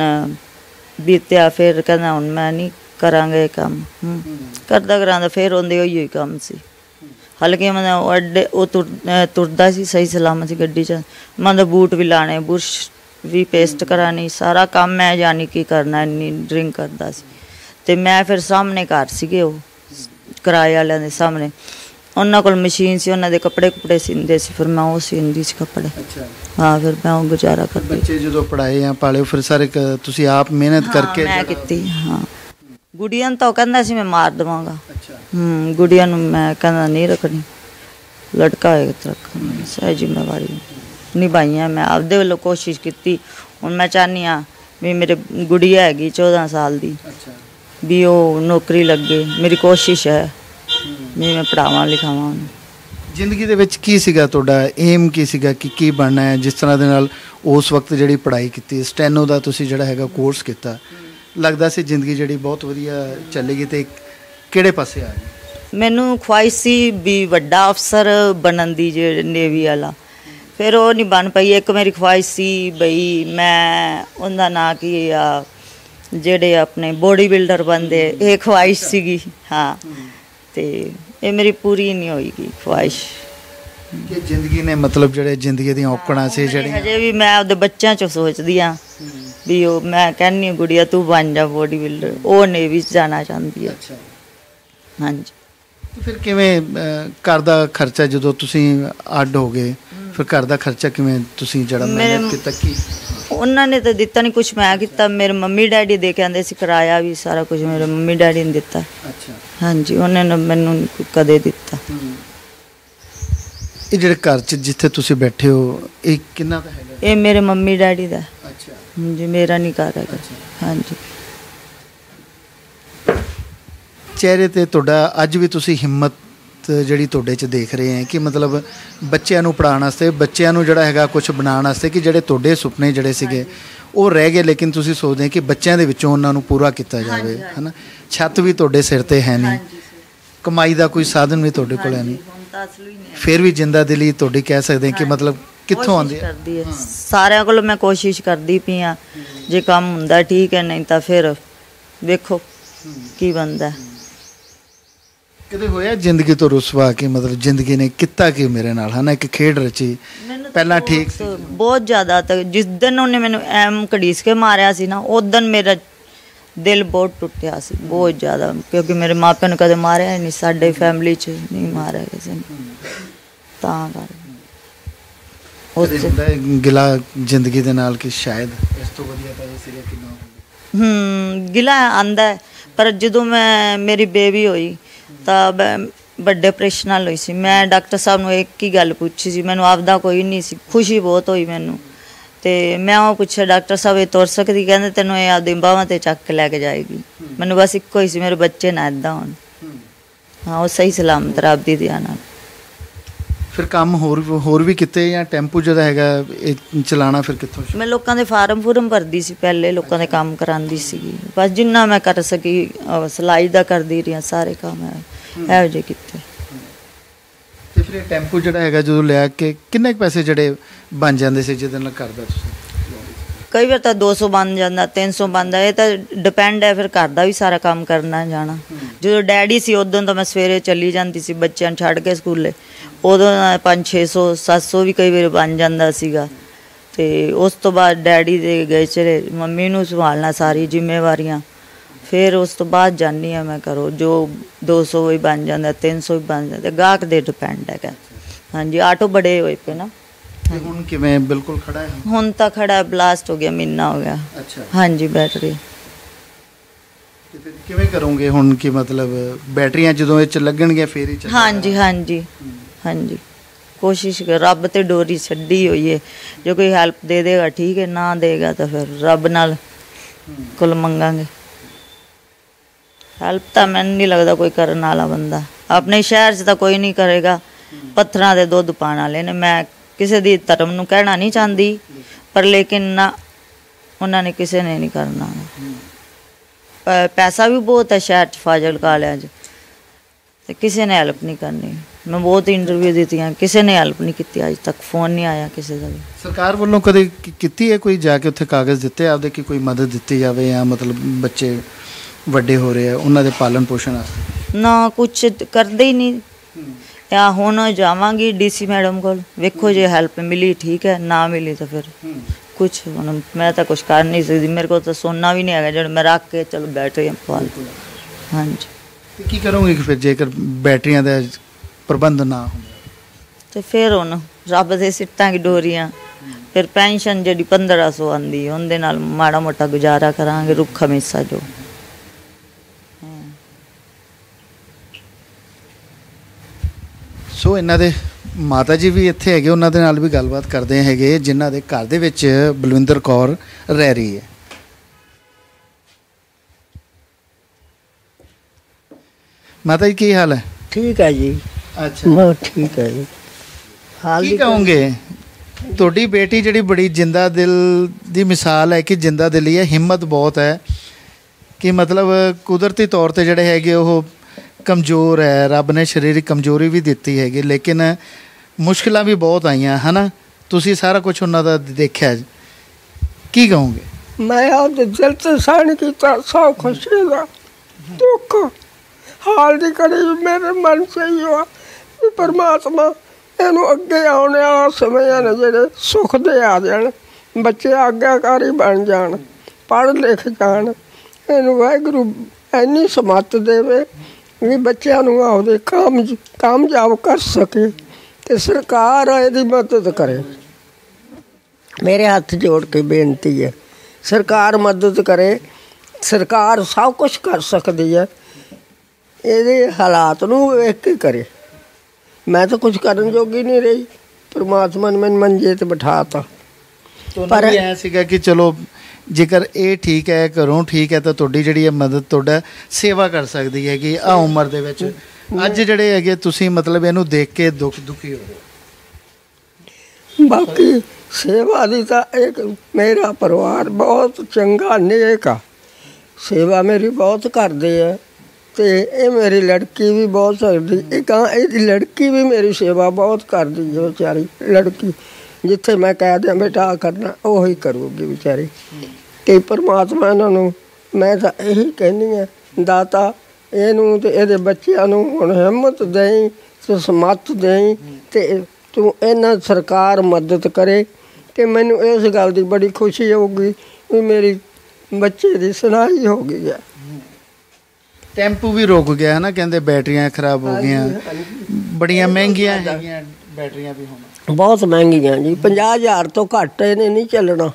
ਬੀਤਿਆ, ਫਿਰ ਕਹਿੰਦਾ ਹੁਣ ਮੈਂ ਨਹੀਂ ਕਰਾਂਗੇ ਕੰਮ। ਕਰਦਾ ਕਰਾਂਦਾ ਫਿਰ ਉਹਦੇ ਉਹੀ ਹੀ ਕੰਮ ਸੀ। ਹਲਕੇ ਮਤਲਬ ਉਹ ਅੱਡੇ ਉਹ ਤੁਰਦਾ ਸੀ ਸਹੀ ਸਲਾਮਤ ਸੀ ਗੱਡੀ 'ਚ। ਮਤਲਬ ਬੂਟ ਵੀ ਲਾਣੇ, ਬੁਰਸ਼ ਵੀ ਪੇਸਟ ਕਰਾਣੀ, ਸਾਰਾ ਕੰਮ ਮੈਂ ਜਾਣੀ ਕੀ ਕਰਨਾ। ਇੰਨੀ ਡਰਿੰਕ ਕਰਦਾ ਸੀ। ਤੇ ਮੈਂ ਫਿਰ ਸਾਹਮਣੇ ਘਰ ਸੀਗੇ ਉਹ ਕਿਰਾਏ ਵਾਲਿਆਂ ਦੇ ਸਾਹਮਣੇ, ਉਹਨਾਂ ਕੋਲ ਮਸ਼ੀਨ ਸੀ, ਉਹਨਾਂ ਦੇ ਕੱਪੜੇ ਸੀਂਦੇ ਸੀ। ਫਿਰ ਮੈਂ ਉਹ ਸੀਂਦੀ ਸੀ ਕੱਪੜੇ। ਹਾਂ ਫਿਰ ਮੈਂ ਉਹ ਗੁਜ਼ਾਰਾ ਕਰਦੀ। ਬੱਚੇ ਜਦੋਂ ਪੜ੍ਹਾਏ ਜਾਂ ਪਾਲੇ, ਫਿਰ ਸਾਰੇ ਤੁਸੀਂ ਆਪ ਮਿਹਨਤ ਕਰਕੇ? ਮੈਂ ਕੀਤੀ। ਹਾਂ ਗੁੜੀਆਂ ਨੂੰ ਤਾਂ ਉਹ ਕਹਿੰਦਾ ਸੀ ਮੈਂ ਮਾਰ ਦੇਵਾਂਗਾ। ਗੁੜੀਆਂ ਨੂੰ ਮੈਂ ਕਹਿੰਦਾ ਨਹੀਂ ਰੱਖਣੀ, ਲੜਕਾ ਹੋਏਗਾ ਤਾਂ ਰੱਖਾਂਗਾ। ਸਾਰੀ ਜ਼ਿੰਮੇਵਾਰੀ ਨਿਭਾਈਆਂ ਮੈਂ ਆਪਦੇ ਵੱਲੋਂ, ਕੋਸ਼ਿਸ਼ ਕੀਤੀ। ਹੁਣ ਮੈਂ ਚਾਹੁੰਦੀ ਹਾਂ ਵੀ ਮੇਰੇ ਗੁੜੀਆ ਹੈਗੀ 14 ਸਾਲ ਦੀ, ਵੀ ਉਹ ਨੌਕਰੀ ਲੱਗੇ। ਮੇਰੀ ਕੋਸ਼ਿਸ਼ ਹੈ ਵੀ ਮੈਂ ਪੜ੍ਹਾਵਾਂ ਲਿਖਾਵਾਂ ਉਹਨੂੰ। ਜ਼ਿੰਦਗੀ ਦੇ ਵਿੱਚ ਕੀ ਸੀਗਾ ਤੁਹਾਡਾ ਏਮ? ਕੀ ਸੀਗਾ ਕਿ ਕੀ ਬਣਨਾ ਹੈ? ਜਿਸ ਤਰ੍ਹਾਂ ਦੇ ਨਾਲ ਉਸ ਵਕਤ ਜਿਹੜੀ ਪੜ੍ਹਾਈ ਕੀਤੀ, ਸਟੈਨੋ ਦਾ ਤੁਸੀਂ ਜਿਹੜਾ ਹੈਗਾ ਕੋਰਸ ਕੀਤਾ, ਲੱਗਦਾ ਸੀ ਜ਼ਿੰਦਗੀ ਜਿਹੜੀ ਬਹੁਤ ਵਧੀਆ ਚੱਲੇਗੀ, ਤੇ ਕਿਹੜੇ ਪਾਸੇ ਆ ਗਈ? ਮੈਨੂੰ ਖੁਆਇਸ਼ ਸੀ ਵੀ ਵੱਡਾ ਅਫਸਰ ਬਣਨ ਦੀ, ਜਿਹੜੇ ਨੇਵੀ ਵਾਲਾ। ਫਿਰ ਉਹ ਨਹੀਂ ਬਣ ਪਈ। ਇੱਕ ਮੇਰੀ ਖੁਆਇਸ਼ ਸੀ ਬਈ ਮੈਂ ਉਹਦਾ ਨਾਂ ਕੀ ਆ, ਜਿਹੜੇ ਆਪਣੇ ਬੋਡੀ ਬਿਲਡਰ ਬਣਦੇ, ਇਹ ਖੁਆਇਸ਼ ਸੀਗੀ। ਹਾਂ ਤੇ ਇਹ ਮੇਰੀ ਪੂਰੀ ਨਹੀਂ ਹੋਈਗੀ ਖੁਆਇਸ਼। ਕਿ ਜ਼ਿੰਦਗੀ ਨੇ ਮਤਲਬ ਜਿਹੜੇ ਜ਼ਿੰਦਗੀ ਦੀਆਂ ਔਕੜਾਂ ਸੀ ਜਿਹੜੀਆਂ, ਹਜੇ ਵੀ ਮੈਂ ਆਪਦੇ ਬੱਚਿਆਂ 'ਚੋਂ ਸੋਚਦੀ ਹਾਂ ਵੀ ਉਹ, ਮੈਂ ਕਹਿੰਦੀ ਹਾਂ ਗੁੜੀਆ ਤੂੰ ਬਣ ਜਾ ਬੋਡੀ ਬਿਲਡਰ। ਉਹ ਨੇਵੀ 'ਚ ਜਾਣਾ ਚਾਹੁੰਦੀ ਹੈ। ਹਾਂਜੀ। ਫਿਰ ਕਿਵੇਂ ਘਰ ਦਾ ਖਰਚਾ, ਜਦੋਂ ਤੁਸੀਂ ਅੱਡ ਹੋ ਗਏ, ਫਿਰ ਘਰ ਦਾ ਖਰਚਾ ਕਿਵੇਂ ਤੁਸੀਂ ਜਿਹੜਾ ਮਿਹਨਤ ਕੀਤਾ? ਕੀ ਉਹਨਾਂ ਨੇ ਤਾਂ ਦਿੱਤਾ ਨਹੀਂ ਕੁਛ, ਮੈਂ ਕੀਤਾ। ਮੇਰੇ ਮੰਮੀ ਡੈਡੀ ਦੇ ਕੇ ਆਉਂਦੇ ਸੀ, ਕਿਰਾਇਆ ਵੀ ਸਾਰਾ ਕੁਝ ਮੇਰੇ ਮੰਮੀ ਡੈਡੀ ਨੇ ਦਿੱਤਾ। ਅੱਛਾ। ਹਾਂਜੀ, ਉਹਨਾਂ ਨੇ ਮੈਨੂੰ ਕਦੇ ਦਿੱਤਾ। ਇਹ ਜਿਹੜੇ ਘਰ 'ਚ ਜਿੱਥੇ ਤੁਸੀਂ ਬੈਠੇ ਹੋ, ਇਹ ਕਿੰਨਾ ਦਾ ਹੈਗਾ? ਇਹ ਮੇਰੇ ਮੰਮੀ ਡੈਡੀ ਦਾ। ਅੱਛਾ ਜੀ, ਮੇਰਾ ਨਹੀਂ ਘਰ ਹੈਗਾ। ਹਾਂਜੀ। ਚਿਹਰੇ ਤੇ ਤੁਹਾਡਾ ਅੱਜ ਵੀ ਤੁਸੀਂ ਹਿੰਮਤ ਜਿਹੜੀ ਤੁਹਾਡੇ 'ਚ ਦੇਖ ਰਹੇ ਹੈ ਕਿ ਮਤਲਬ ਬੱਚਿਆਂ ਨੂੰ ਪੜ੍ਹਾਉਣ ਵਾਸਤੇ, ਬੱਚਿਆਂ ਨੂੰ ਜਿਹੜਾ ਹੈਗਾ ਕੁਝ ਬਣਾਉਣ ਵਾਸਤੇ, ਕਿ ਜਿਹੜੇ ਤੁਹਾਡੇ ਸੁਪਨੇ ਜਿਹੜੇ ਸੀਗੇ ਉਹ ਰਹਿ ਗਏ, ਲੇਕਿਨ ਤੁਸੀਂ ਸੋਚਦੇ ਕਿ ਬੱਚਿਆਂ ਦੇ ਵਿੱਚੋਂ ਉਹਨਾਂ ਨੂੰ ਪੂਰਾ ਕੀਤਾ ਜਾਵੇ, ਹੈ ਨਾ? ਛੱਤ ਵੀ ਤੁਹਾਡੇ ਸਿਰ ਤੇ ਹੈ ਨਹੀਂ, ਕਮਾਈ ਦਾ ਕੋਈ ਸਾਧਨ ਵੀ ਤੁਹਾਡੇ ਕੋਲ ਹੈ ਨਹੀਂ, ਫਿਰ ਵੀ ਜਿੰਦਾ ਦਿਲੀ ਤੁਹਾਡੀ ਕਹਿ ਸਕਦੇ ਕਿ ਮਤਲਬ ਕਿੱਥੋਂ ਆਉਂਦੀ ਹੈ? ਸਾਰਿਆਂ ਕੋਲ ਮੈਂ ਕੋਸ਼ਿਸ਼ ਕਰਦੀ ਪਈ ਹਾਂ। ਜੇ ਕੰਮ ਹੁੰਦਾ ਠੀਕ ਹੈ, ਨਹੀਂ ਤਾਂ ਫਿਰ ਵੇਖੋ ਕੀ ਬਣਦਾ। ਕਦੇ ਹੋਇਆ ਜ਼ਿੰਦਗੀ ਤੋਂ ਰੁਸਵਾ ਕੇ, ਮਤਲਬ ਜ਼ਿੰਦਗੀ ਨੇ ਕੀਤਾ ਕੀ ਮੇਰੇ ਨਾਲ, ਹੈ ਨਾ? ਇੱਕ ਖੇਡ ਰਚੀ, ਪਹਿਲਾਂ ਠੀਕ ਸੀ, ਬਹੁਤ ਜ਼ਿਆਦਾ। ਤੱਕ ਜਿਸ ਦਿਨ ਉਹਨੇ ਮੈਨੂੰ ਐਮ ਘੜੀਸ ਕੇ ਮਾਰਿਆ ਸੀ ਨਾ, ਉਸ ਦਿਨ ਮੇਰਾ ਦਿਲ ਬਹੁਤ ਟੁੱਟਿਆ ਸੀ, ਬਹੁਤ ਜ਼ਿਆਦਾ। ਕਿਉਂਕਿ ਮੇਰੇ ਮਾਪਿਆਂ ਨੂੰ ਕਦੇ ਮਾਰਿਆ ਹੀ ਨਹੀਂ, ਸਾਡੇ ਫੈਮਿਲੀ 'ਚ ਨਹੀਂ ਮਾਰਿਆ ਕਿਸੇ ਨੇ, ਤਾਂ ਕਰਕੇ ਗਿਲਾ ਜ਼ਿੰਦਗੀ ਦੇ ਨਾਲ ਕਿ ਸ਼ਾਇਦ ਇਸ ਤੋਂ ਵਧੀਆ ਤਾਂ ਇਹ ਸੀਗਾ ਕਿ ਨਾ। ਗਿਲਾ ਆਂਦਾ। ਪਰ ਜਦੋਂ ਮੇਰੀ ਬੇਬੀ ਹੋਈ ਤਾਂ ਵੱਡੇ ਆਪਰੇਸ਼ਨ ਨਾਲ ਹੋਈ ਸੀ। ਮੈਂ ਡਾਕਟਰ ਸਾਹਿਬ ਨੂੰ ਇੱਕ ਹੀ ਗੱਲ ਪੁੱਛੀ ਸੀ, ਮੈਨੂੰ ਆਪਦਾ ਕੋਈ ਨਹੀਂ ਸੀ, ਖੁਸ਼ੀ ਬਹੁਤ ਹੋਈ ਮੈਨੂੰ। ਤੇ ਮੈਂ ਉਹ ਪੁੱਛਿਆ ਡਾਕਟਰ ਸਾਹਿਬ ਇਹ ਤੁਰ ਸਕਦੀ? ਕਹਿੰਦੇ ਤੈਨੂੰ ਇਹ ਆਪਦੀ ਬਾਹਾਂ ਤੇ ਚੱਕ ਕੇ ਲੈ ਕੇ ਜਾਏਗੀ। ਮੈਨੂੰ ਬਸ ਇੱਕੋ ਹੀ ਸੀ ਮੇਰੇ ਬੱਚੇ ਨਾ ਏਦਾਂ ਹੋਣ। ਹਾਂ ਉਹ ਸਹੀ ਸਲਾਮਤ ਰੱਬ ਦੀ ਦਇਆ ਨਾਲ। ਫਿਰ ਕੰਮ ਹੋਰ ਵੀ ਕਿਤੇ ਜਾਂ ਟੈਂਪੂ ਜਿਹੜਾ ਹੈਗਾ ਇਹ ਚਲਾਉਣਾ ਫਿਰ ਕਿੱਥੋਂ? ਮੈਂ ਲੋਕਾਂ ਦੇ ਫਾਰਮ ਭਰਦੀ ਸੀ ਪਹਿਲੇ, ਲੋਕਾਂ ਦੇ ਕੰਮ ਕਰਾਉਂਦੀ ਸੀਗੀ। ਬਸ ਜਿੰਨਾ ਮੈਂ ਕਰ ਸਕੀ ਸਿਲਾਈ ਦਾ ਕਰਦੀ ਰਹੀ, ਸਾਰੇ ਕੰਮ ਇਹੋ ਜਿਹੇ ਕੀਤੇ। ਤੇ ਫਿਰ ਇਹ ਟੈਂਪੂ ਜਿਹੜਾ ਹੈਗਾ ਜਦੋਂ ਲਿਆ ਕੇ ਕਿੰਨੇ ਕੁ ਪੈਸੇ ਜਿਹੜੇ ਬਣ ਜਾਂਦੇ ਸੀ ਜਿਹਦੇ ਨਾਲ ਕਰਦਾ ਤੁਸੀਂ? ਕਈ ਵਾਰ ਤਾਂ 200 ਬਣ ਜਾਂਦਾ, 300 ਬਣਦਾ। ਇਹ ਤਾਂ ਡਿਪੈਂਡ ਹੈ ਫਿਰ ਘਰ ਦਾ ਵੀ ਸਾਰਾ ਕੰਮ ਕਰਨਾ ਜਾਣਾ। ਜਦੋਂ ਡੈਡੀ ਸੀ ਉਦੋਂ ਤਾਂ ਮੈਂ ਸਵੇਰੇ ਚਲੀ ਜਾਂਦੀ ਸੀ ਬੱਚਿਆਂ ਨੂੰ ਛੱਡ ਕੇ ਸਕੂਲੇ, ਉਦੋਂ 500-600 700 ਵੀ ਕਈ ਵਾਰ ਬਣ ਜਾਂਦਾ ਸੀਗਾ। ਤੇ ਉਸ ਤੋਂ ਬਾਅਦ ਡੈਡੀ ਦੇ ਗਏ ਚਲੇ, ਮੰਮੀ ਨੂੰ ਸੰਭਾਲਣਾ ਸਾਰੀ ਜ਼ਿੰਮੇਵਾਰੀਆਂ। ਫਿਰ ਉਸ ਤੋਂ ਬਾਅਦ ਜਾਂਦੀ ਹਾਂ ਮੈਂ ਘਰੋਂ, ਜੋ 200 ਵੀ ਬਣ ਜਾਂਦਾ, 300 ਵੀ ਬਣ ਜਾਂਦਾ, ਗਾਹਕ ਦੇ ਡਿਪੈਂਡ ਹੈਗਾ। ਹਾਂਜੀ ਆਟੋ ਬੜੇ ਹੋਏ ਪਏ ਨਾ। ਤੇ ਹੁਣ ਕਿਵੇਂ ਬਿਲਕੁਲ ਖੜਾ ਹੈ? ਹੁਣ ਤਾਂ ਖੜਾ, ਬਲਾਸਟ ਹੋ ਗਿਆ, ਮਹੀਨਾ ਹੋ ਗਿਆ। ਅੱਛਾ ਹਾਂਜੀ ਬੈਟਰੀ। ਤੇ ਫਿਰ ਕਿਵੇਂ ਕਰੋਗੇ ਹੁਣ? ਕਿ ਮਤਲਬ ਬੈਟਰੀਆਂ ਜਦੋਂ ਇਹ ਚ ਲੱਗਣਗੀਆਂ ਫੇਰ ਹੀ ਚੱਲੇਗਾ? ਹਾਂਜੀ ਹਾਂਜੀ ਹਾਂਜੀ ਕੋਸ਼ਿਸ਼ ਕਰ, ਰੱਬ ਤੇ ਡੋਰੀ ਛੱਡੀ ਹੋਈ ਹੈ। ਜੋ ਕੋਈ ਹੈਲਪ ਦੇ ਦੇਗਾ ਠੀਕ ਹੈ, ਨਾ ਦੇਗਾ ਤਾਂ ਫਿਰ ਰੱਬ ਨਾਲ ਕੁੱਲ ਮੰਗਾਂਗੇ। ਹੈਲਪ ਤਾਂ ਮੈਨੂੰ ਨਹੀਂ ਲੱਗਦਾ ਕੋਈ ਕਰਨ ਵਾਲਾ ਬੰਦਾ ਆਪਣੇ ਸ਼ਹਿਰ 'ਚ ਤਾਂ ਕੋਈ ਨਹੀਂ ਕਰੇਗਾ। ਪੱਥਰਾਂ ਦੇ ਦੁੱਧ ਪਾਉਣ ਵਾਲੇ ਨੇ। ਮੈਂ ਕਿਸੇ ਦੀ ਧਰਮ ਨੂੰ ਕਹਿਣਾ ਨਹੀਂ ਚਾਹੁੰਦੀ, ਪਰ ਲੇਕਿਨ ਨਾ ਉਹਨਾਂ ਨੇ ਕਿਸੇ ਨੇ ਨਹੀਂ ਕਰਨਾ। ਪੈਸਾ ਵੀ ਬਹੁਤ ਹੈ ਸ਼ਹਿਰ 'ਚ, ਫਾਜ਼ਿਲਕਾ ਵਾਲਿਆਂ 'ਚ, ਤੇ ਕਿਸੇ ਨੇ ਹੈਲਪ ਨਹੀਂ ਕਰਨੀ। ਮੈਂ ਬਹੁਤ ਇੰਟਰਵਿਊ ਦਿੱਤੀਆਂ, ਕਿਸੇ ਨੇ ਹੈਲਪ ਨਹੀਂ ਕੀਤੀ ਅੱਜ ਤੱਕ। ਫੋਨ ਨਹੀਂ ਆਇਆ ਕਿਸੇ ਦਾ ਵੀ। ਸਰਕਾਰ ਵੱਲੋਂ ਕਦੇ ਕੀਤੀ ਹੈ ਕੋਈ ਜਾ ਕੇ ਉੱਥੇ ਕਾਗਜ਼ ਦਿੱਤੇ ਆਪਦੇ ਕਿ ਕੋਈ ਮਦਦ ਦਿੱਤੀ ਜਾਵੇ, ਜਾਂ ਮਤਲਬ ਬੱਚੇ ਵੱਡੇ ਹੋ ਰਹੇ ਆ ਉਹਨਾਂ ਦੇ ਪਾਲਣ ਪੋਸ਼ਣ ਵਾਸਤੇ? ਨਾ ਕੁਛ ਕਰਦੇ ਹੀ ਨਹੀਂ। ਜਾਂ ਹੁਣ ਜਾਵਾਂਗੀ DC ਮੈਡਮ ਕੋਲ, ਵੇਖੋ ਜੇ ਹੈਲਪ ਮਿਲੀ ਠੀਕ ਹੈ, ਨਾ ਮਿਲੀ ਤਾਂ ਫਿਰ ਕੁਛ ਹੁਣ ਮੈਂ ਤਾਂ ਕੁਛ ਕਰ ਨਹੀਂ ਸਕਦੀ। ਮੇਰੇ ਕੋਲ ਤਾਂ ਸੋਨਾ ਵੀ ਨਹੀਂ ਹੈਗਾ ਜਿਹੜਾ ਮੈਂ ਰੱਖ ਕੇ ਚਲੋ ਬੈਟਰੀ ਪਾਲ। ਹਾਂਜੀ ਤੇ ਕੀ ਕਰੋਗੇ ਫਿਰ ਜੇਕਰ ਬੈਟਰੀਆਂ ਦਾ ਪ੍ਰਬੰਧ ਨਾ ਹੋਵੇ? ਤੇ ਫਿਰ ਹੁਣ ਰੱਬ ਦੇ ਸਿੱਟਾਂ ਕੀ ਡੋਰੀਆਂ। ਫਿਰ ਪੈਨਸ਼ਨ ਜਿਹੜੀ 1500 ਆਉਂਦੀ ਉਹਦੇ ਨਾਲ ਮਾੜਾ ਮੋਟਾ ਗੁਜ਼ਾਰਾ ਕਰਾਂਗੇ, ਰੁੱਖਾ ਮੇਸਾ ਜੋ। ਸੋ ਇਹਨਾਂ ਦੇ ਮਾਤਾ ਜੀ ਵੀ ਇੱਥੇ ਹੈਗੇ, ਉਹਨਾਂ ਦੇ ਨਾਲ ਵੀ ਗੱਲਬਾਤ ਕਰਦੇ ਹੈਗੇ, ਜਿਨ੍ਹਾਂ ਦੇ ਘਰ ਦੇ ਵਿੱਚ ਬਲਵਿੰਦਰ ਕੌਰ ਰਹਿ ਰਹੀ ਹੈ। ਮਾਤਾ ਜੀ ਕੀ ਹਾਲ ਹੈ? ਠੀਕ ਹੈ ਜੀ। ਅੱਛਾ ਬਹੁਤ ਠੀਕ ਹੈ ਜੀ। ਕੀ ਕਹੋਗੇ? ਤੁਹਾਡੀ ਬੇਟੀ ਜਿਹੜੀ ਬੜੀ ਜਿੰਦਾ ਦਿਲ ਦੀ ਮਿਸਾਲ ਹੈ ਕਿ ਜਿੰਦਾ ਦਿਲੀ ਹੈ, ਹਿੰਮਤ ਬਹੁਤ ਹੈ, ਕਿ ਮਤਲਬ ਕੁਦਰਤੀ ਤੌਰ ਤੇ ਜਿਹੜੇ ਹੈਗੇ ਉਹ ਕਮਜ਼ੋਰ ਹੈ, ਰੱਬ ਨੇ ਸਰੀਰਕ ਕਮਜ਼ੋਰੀ ਵੀ ਦਿੱਤੀ ਹੈਗੀ, ਲੇਕਿਨ ਮੁਸ਼ਕਿਲਾਂ ਵੀ ਬਹੁਤ ਆਈਆਂ ਹੈ ਨਾ। ਤੁਸੀਂ ਸਾਰਾ ਕੁਝ ਉਹਨਾਂ ਦਾ ਦੇਖਿਆ, ਕੀ ਕਹੋਗੇ? ਮੈਂ ਆਪਦੇ ਦਿਲ ਤੇ ਸਹਿਣ ਕੀਤਾ ਸਭ ਖੁਸ਼ੀ ਦਾ ਦੁੱਖ। ਹਾਲ ਦੀ ਘੜੀ ਮੇਰੇ ਮਨ 'ਚ ਹੀ ਆ ਵੀ ਪਰਮਾਤਮਾ ਇਹਨੂੰ ਅੱਗੇ ਆਉਣ ਵਾਲਾ ਸਮਿਆਂ ਨੇ ਜਿਹੜੇ ਸੁੱਖ ਦੇ ਆ ਜਾਣ, ਬੱਚੇ ਆਗਿਆਕਾਰੀ ਬਣ ਜਾਣ, ਪੜ੍ਹ ਲਿਖ ਜਾਣ। ਇਹਨੂੰ ਵਾਹਿਗੁਰੂ ਇੰਨੀ ਸਮੱਤ ਦੇਵੇ ਵੀ ਬੱਚਿਆਂ ਨੂੰ ਆਪਦੇ ਕਾਮਯਾਬ ਕਰ ਸਕੇ, ਤੇ ਸਰਕਾਰ ਇਹਦੀ ਮਦਦ ਕਰੇ। ਮੇਰੇ ਹੱਥ ਜੋੜ ਕੇ ਬੇਨਤੀ ਹੈ, ਸਰਕਾਰ ਮਦਦ ਕਰੇ। ਸਰਕਾਰ ਸਭ ਕੁਛ ਕਰ ਸਕਦੀ ਹੈ, ਇਹਦੇ ਹਾਲਾਤ ਨੂੰ ਵੇਖ ਕੇ ਕਰੇ। ਮੈਂ ਤਾਂ ਕੁਝ ਕਰਨ ਜੋਗੀ ਨਹੀਂ ਰਹੀ, ਪਰਮਾਤਮਾ ਨੇ ਮੈਨੂੰ ਮੰਜੇ ਤੇ ਬਿਠਾਤਾ। ਪਰ ਐ ਸੀਗਾ ਕਿ ਚਲੋ ਜੇਕਰ ਇਹ ਠੀਕ ਹੈ, ਘਰੋਂ ਠੀਕ ਹੈ, ਤਾਂ ਤੁਹਾਡੀ ਜਿਹੜੀ ਹੈ ਮਦਦ, ਤੁਹਾਡਾ ਸੇਵਾ ਕਰ ਸਕਦੀ ਹੈ ਕਿ ਆ ਉਮਰ ਦੇ ਵਿੱਚ। ਅੱਜ ਜਿਹੜੇ ਹੈਗੇ ਤੁਸੀਂ ਮਤਲਬ ਇਹਨੂੰ ਦੇਖ ਕੇ ਦੁਖੀ ਹੋ ਰਹੇ? ਬਾਕੀ ਸੇਵਾ ਦੀ ਤਾਂ ਇੱਕ ਮੇਰਾ ਪਰਿਵਾਰ ਬਹੁਤ ਚੰਗਾ ਨੇਕ ਆ, ਸੇਵਾ ਮੇਰੀ ਬਹੁਤ ਕਰਦੇ ਆ। ਤੇ ਇਹ ਮੇਰੀ ਲੜਕੀ ਵੀ ਬਹੁਤ ਕਰਦੀ, ਇਹਦੀ ਲੜਕੀ ਵੀ ਮੇਰੀ ਸੇਵਾ ਬਹੁਤ ਕਰਦੀ ਹੈ ਵਿਚਾਰੀ ਲੜਕੀ। ਜਿੱਥੇ ਮੈਂ ਕਹਿ ਦਿਆਂ ਬੇਟਾ ਆ ਕਰਨਾ, ਉਹੀ ਕਰੂਗੀ ਵਿਚਾਰੀ। ਤੇ ਪਰਮਾਤਮਾ ਇਹਨਾਂ ਨੂੰ ਮੈਂ ਤਾਂ ਇਹੀ ਕਹਿੰਦੀ ਹਾਂ, ਦਾਤਾ ਇਹਨੂੰ ਤੇ ਇਹਦੇ ਬੱਚਿਆਂ ਨੂੰ ਹੁਣ ਹਿੰਮਤ ਦੇਈ ਤੇ ਸਮੱਤ ਦੇਈ, ਤੇ ਤੂੰ ਇਹਨਾਂ ਸਰਕਾਰ ਮਦਦ ਕਰੇ। ਤੇ ਮੈਨੂੰ ਇਸ ਗੱਲ ਦੀ ਬੜੀ ਖੁਸ਼ੀ ਹੋਊਗੀ ਵੀ ਮੇਰੀ ਬੱਚੇ ਦੀ ਸੁਣਾਈ ਹੋ ਗਈ ਹੈ। ਟੈਂਪੂ ਵੀ ਰੁਕ ਗਿਆ ਹੈ ਨਾ, ਕਹਿੰਦੇ ਬੈਟਰੀਆਂ ਖਰਾਬ ਹੋ ਗਈਆਂ, ਬੜੀਆਂ ਮਹਿੰਗੀਆਂ ਹੈਗੀਆਂ ਬੈਟਰੀਆਂ ਵੀ ਹੁਣ, ਬਹੁਤ ਮਹਿੰਗੀਆਂ ਜੀ। 50,000 ਤੋਂ ਘੱਟ ਇਹਨੇ ਨਹੀਂ ਚੱਲਣਾ।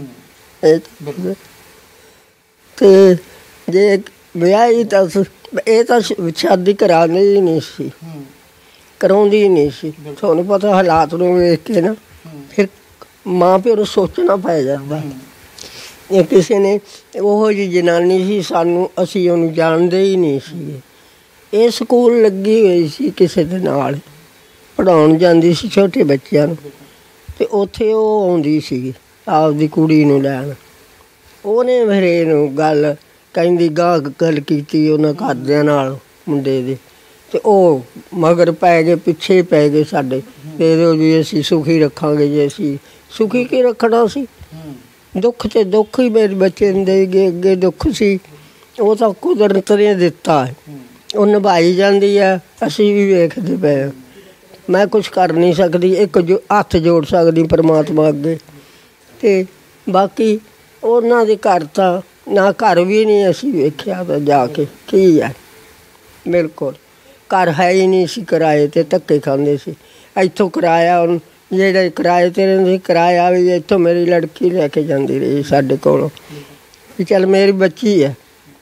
ਤੇ ਜੇ ਵਿਆਹੀ ਤਾਂ ਇਹ ਤਾਂ ਸ਼ਾਦੀ ਕਰਾਉਂਦੀ ਹੀ ਨਹੀਂ ਸੀ, ਕਰਾਉਂਦੀ ਹੀ ਨਹੀਂ ਸੀ। ਤੁਹਾਨੂੰ ਪਤਾ ਹਾਲਾਤ ਨੂੰ ਵੇਖ ਕੇ ਨਾ ਫਿਰ ਮਾਂ ਪਿਓ ਨੂੰ ਸੋਚਣਾ ਪੈ ਜਾਂਦਾ। ਇਹ ਕਿਸੇ ਨੇ ਉਹੋ ਜਿਹੀ ਜਨਾਨੀ ਸੀ, ਸਾਨੂੰ ਅਸੀਂ ਉਹਨੂੰ ਜਾਣਦੇ ਹੀ ਨਹੀਂ ਸੀਗੇ। ਇਹ ਸਕੂਲ ਲੱਗੀ ਹੋਈ ਸੀ ਕਿਸੇ ਦੇ ਨਾਲ, ਪੜ੍ਹਾਉਣ ਜਾਂਦੀ ਸੀ ਛੋਟੇ ਬੱਚਿਆਂ ਨੂੰ, ਅਤੇ ਉੱਥੇ ਉਹ ਆਉਂਦੀ ਸੀਗੀ ਆਪਦੀ ਕੁੜੀ ਨੂੰ ਲੈਣ। ਉਹਨੇ ਮੇਰੇ ਨੂੰ ਗੱਲ ਕਹਿੰਦੀ ਗਾਹ ਗੱਲ ਕੀਤੀ ਉਹਨਾਂ ਘਰਦਿਆਂ ਨਾਲ ਮੁੰਡੇ ਦੇ, ਅਤੇ ਉਹ ਮਗਰ ਪੈ ਗਏ, ਪਿੱਛੇ ਪੈ ਗਏ ਸਾਡੇ। ਦੇ ਦਿਓ ਜੀ, ਅਸੀਂ ਸੁਖੀ ਰੱਖਾਂਗੇ ਜੀ। ਅਸੀਂ ਸੁਖੀ ਕੀ ਰੱਖਣਾ ਸੀ? ਦੁੱਖ 'ਚ ਦੁੱਖ ਹੀ ਮੇਰੇ ਬੱਚੇ ਨੂੰ ਦੇ ਗਏ। ਅੱਗੇ ਦੁੱਖ ਸੀ, ਉਹ ਤਾਂ ਕੁਦਰਤ ਨੇ ਦਿੱਤਾ ਹੈ, ਉਹ ਨਿਭਾਈ ਜਾਂਦੀ ਹੈ। ਅਸੀਂ ਵੀ ਵੇਖਦੇ ਪਏ ਹਾਂ। ਮੈਂ ਕੁਛ ਕਰ ਨਹੀਂ ਸਕਦੀ, ਇੱਕ ਹੱਥ ਜੋੜ ਸਕਦੀ ਪਰਮਾਤਮਾ ਅੱਗੇ। ਅਤੇ ਬਾਕੀ ਉਹਨਾਂ ਦੇ ਘਰ ਤਾਂ ਨਾ, ਘਰ ਵੀ ਨਹੀਂ ਅਸੀਂ ਵੇਖਿਆ ਤਾਂ ਜਾ ਕੇ ਕੀ ਹੈ। ਬਿਲਕੁਲ ਘਰ ਹੈ ਹੀ ਨਹੀਂ ਸੀ, ਕਿਰਾਏ 'ਤੇ ਧੱਕੇ ਖਾਂਦੇ ਸੀ। ਇੱਥੋਂ ਕਿਰਾਇਆ, ਹੁਣ ਜਿਹੜੇ ਕਿਰਾਏ 'ਤੇ ਰਹਿੰਦੇ ਕਿਰਾਇਆ ਵੀ ਇੱਥੋਂ ਮੇਰੀ ਲੜਕੀ ਲੈ ਕੇ ਜਾਂਦੀ ਰਹੀ ਸਾਡੇ ਕੋਲੋਂ, ਵੀ ਚੱਲ ਮੇਰੀ ਬੱਚੀ ਹੈ।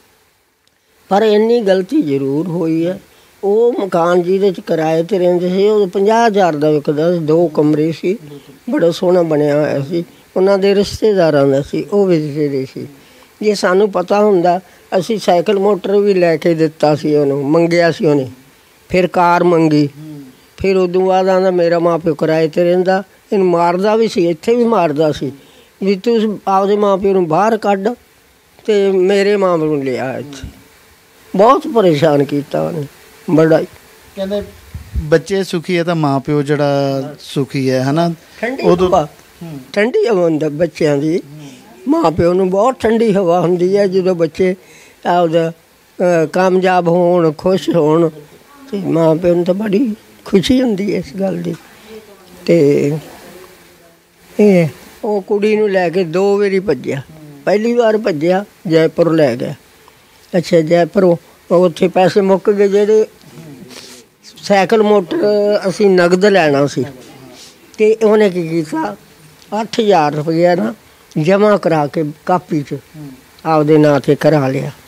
ਪਰ ਇੰਨੀ ਗਲਤੀ ਜ਼ਰੂਰ ਹੋਈ ਹੈ। ਉਹ ਮਕਾਨ ਜਿਹਦੇ 'ਚ ਕਿਰਾਏ 'ਤੇ ਰਹਿੰਦੇ ਸੀ, ਉਹ 50,000 ਦਾ ਵਿਕਦਾ ਸੀ। 2 ਕਮਰੇ ਸੀ, ਬੜਾ ਸੋਹਣਾ ਬਣਿਆ ਹੋਇਆ ਸੀ। ਉਹਨਾਂ ਦੇ ਰਿਸ਼ਤੇਦਾਰਾਂ ਦਾ ਸੀ, ਉਹ ਵੇਚਦੇ ਸੀ। ਜੇ ਸਾਨੂੰ ਪਤਾ ਹੁੰਦਾ, ਅਸੀਂ ਸਾਈਕਲ ਮੋਟਰ ਵੀ ਲੈ ਕੇ ਦਿੱਤਾ ਸੀ ਉਹਨੂੰ, ਮੰਗਿਆ ਸੀ ਉਹਨੇ। ਫਿਰ ਕਾਰ ਮੰਗੀ, ਫਿਰ ਉਦੋਂ ਬਾਅਦ ਆਉਂਦਾ ਮੇਰਾ ਮਾਂ ਪਿਓ ਕਿਰਾਏ 'ਤੇ ਰਹਿੰਦਾ, ਇਹਨੂੰ ਮਾਰਦਾ ਵੀ ਸੀ, ਇੱਥੇ ਵੀ ਮਾਰਦਾ ਸੀ ਵੀ ਤੂੰ ਆਪਦੇ ਮਾਂ ਪਿਓ ਨੂੰ ਬਾਹਰ ਕੱਢ, ਅਤੇ ਮੇਰੇ ਮਾਂ ਪਿਓ ਨੂੰ ਲਿਆ ਇੱਥੇ। ਬਹੁਤ ਪਰੇਸ਼ਾਨ ਕੀਤਾ ਉਹਨੇ ਬੜਾ ਹੀ। ਕਹਿੰਦੇ ਬੱਚੇ ਸੁਖੀ ਹੈ ਤਾਂ ਮਾਂ ਪਿਓ ਜਿਹੜਾ ਸੁਖੀ ਹੈ, ਹੈ ਨਾ। ਠੰਡੀ ਹਵਾ ਹੁੰਦਾ ਬੱਚਿਆਂ ਦੀ, ਮਾਂ ਪਿਓ ਨੂੰ ਬਹੁਤ ਠੰਡੀ ਹਵਾ ਹੁੰਦੀ ਹੈ ਜਦੋਂ ਬੱਚੇ ਆਪਦਾ ਕਾਮਯਾਬ ਹੋਣ, ਖੁਸ਼ ਹੋਣ, ਅਤੇ ਮਾਂ ਪਿਓ ਨੂੰ ਤਾਂ ਬੜੀ ਖੁਸ਼ੀ ਹੁੰਦੀ ਹੈ ਇਸ ਗੱਲ ਦੀ। ਅਤੇ ਇਹ ਉਹ ਕੁੜੀ ਨੂੰ ਲੈ ਕੇ 2 ਵਾਰੀ ਭੱਜਿਆ। ਪਹਿਲੀ ਵਾਰ ਭੱਜਿਆ ਜੈਪੁਰ ਲੈ ਗਿਆ। ਅੱਛਾ, ਜੈਪੁਰੋਂ ਉੱਥੇ ਪੈਸੇ ਮੁੱਕ ਗਏ ਜਿਹੜੇ। ਸਾਈਕਲ ਮੋਟਰ ਅਸੀਂ ਨਗਦ ਲੈਣਾ ਸੀ, ਅਤੇ ਉਹਨੇ ਕੀ ਕੀਤਾ, 8,000 ਰੁਪਇਆ ਨਾ ਜਮ੍ਹਾਂ ਕਰਾ ਕੇ ਕਾਪੀ 'ਚ ਆਪਦੇ ਨਾਂ 'ਤੇ ਕਰਾ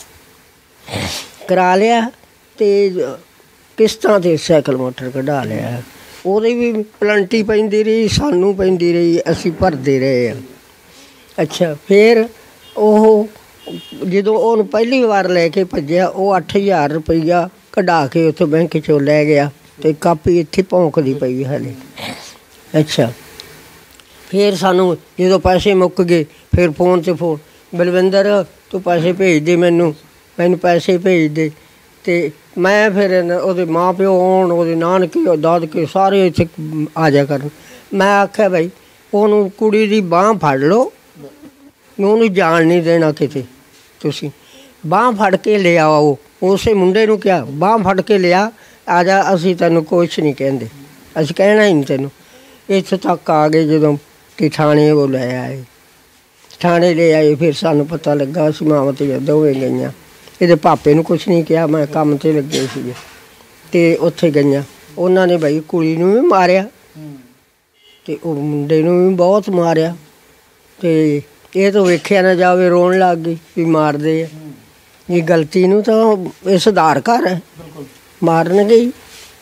ਲਿਆ ਅਤੇ ਕਿਸ਼ਤਾਂ 'ਤੇ ਸਾਈਕਲ ਮੋਟਰ ਕਢਾ ਲਿਆ। ਉਹਦੀ ਵੀ ਪਲੰਟੀ ਪੈਂਦੀ ਰਹੀ, ਸਾਨੂੰ ਪੈਂਦੀ ਰਹੀ, ਅਸੀਂ ਭਰਦੇ ਰਹੇ ਹਾਂ। ਅੱਛਾ, ਫਿਰ ਉਹ ਜਦੋਂ ਉਹਨੂੰ ਪਹਿਲੀ ਵਾਰ ਲੈ ਕੇ ਭੱਜਿਆ, ਉਹ 8,000 ਰੁਪਈਆ ਕਢਾ ਕੇ ਉੱਥੋਂ ਬੈਂਕ 'ਚੋਂ ਲੈ ਗਿਆ, ਅਤੇ ਕਾਪੀ ਇੱਥੇ ਭੌਂਕਦੀ ਪਈ ਹਾਲੇ। ਅੱਛਾ, ਫਿਰ ਸਾਨੂੰ ਜਦੋਂ ਪੈਸੇ ਮੁੱਕ ਗਏ, ਫਿਰ ਫੋਨ 'ਤੇ ਫੋਨ, ਬਲਵਿੰਦਰ ਤੂੰ ਪੈਸੇ ਭੇਜ ਦੇ, ਮੈਨੂੰ ਪੈਸੇ ਭੇਜ ਦੇ। ਅਤੇ ਮੈਂ ਫਿਰ ਉਹਦੇ ਮਾਂ ਪਿਓ ਆਉਣ, ਉਹਦੇ ਨਾਨਕੇ ਦਾਦਕੇ ਸਾਰੇ ਇੱਥੇ ਆ ਜਾ ਕਰਨ। ਮੈਂ ਆਖਿਆ ਬਈ ਉਹਨੂੰ ਕੁੜੀ ਦੀ ਬਾਂਹ ਫੜ ਲਓ, ਉਹਨੂੰ ਜਾਣ ਨਹੀਂ ਦੇਣਾ ਕਿਤੇ, ਤੁਸੀਂ ਬਾਂਹ ਫੜ ਕੇ ਲਿਆਓ। ਉਸੇ ਮੁੰਡੇ ਨੂੰ ਕਿਹਾ ਬਾਂਹ ਫੜ ਕੇ ਲਿਆ, ਆ ਜਾ, ਅਸੀਂ ਤੈਨੂੰ ਕੁਛ ਨਹੀਂ ਕਹਿੰਦੇ, ਅਸੀਂ ਕਹਿਣਾ ਹੀ ਨਹੀਂ ਤੈਨੂੰ। ਇੱਥੇ ਤੱਕ ਆ ਗਏ ਜਦੋਂ ਕਿ ਥਾਣੇ ਉਹ ਲੈ ਆਏ, ਥਾਣੇ ਲੈ ਆਏ। ਫਿਰ ਸਾਨੂੰ ਪਤਾ ਲੱਗਾ, ਅਸੀਂ ਮਾਵਾਂ ਧੀਆਂ ਦੋਵੇਂ ਗਈਆਂ। ਇਹਦੇ ਪਾਪੇ ਨੂੰ ਕੁਛ ਨਹੀਂ ਕਿਹਾ, ਮੈਂ ਕੰਮ 'ਤੇ ਲੱਗੇ ਸੀਗੇ, ਅਤੇ ਉੱਥੇ ਗਈਆਂ। ਉਹਨਾਂ ਨੇ ਬਈ ਕੁੜੀ ਨੂੰ ਵੀ ਮਾਰਿਆ, ਅਤੇ ਉਹ ਮੁੰਡੇ ਨੂੰ ਵੀ ਬਹੁਤ ਮਾਰਿਆ। ਅਤੇ ਇਹ ਤਾਂ ਵੇਖਿਆ ਨਾ ਜਾਵੇ, ਰੋਣ ਲੱਗ ਗਈ ਵੀ ਮਾਰਦੇ ਆ। ਇਹ ਗਲਤੀ ਨੂੰ ਤਾਂ ਇਹ ਸੁਧਾਰ ਕਰ ਹੈ, ਮਾਰਨਗੇ ਹੀ।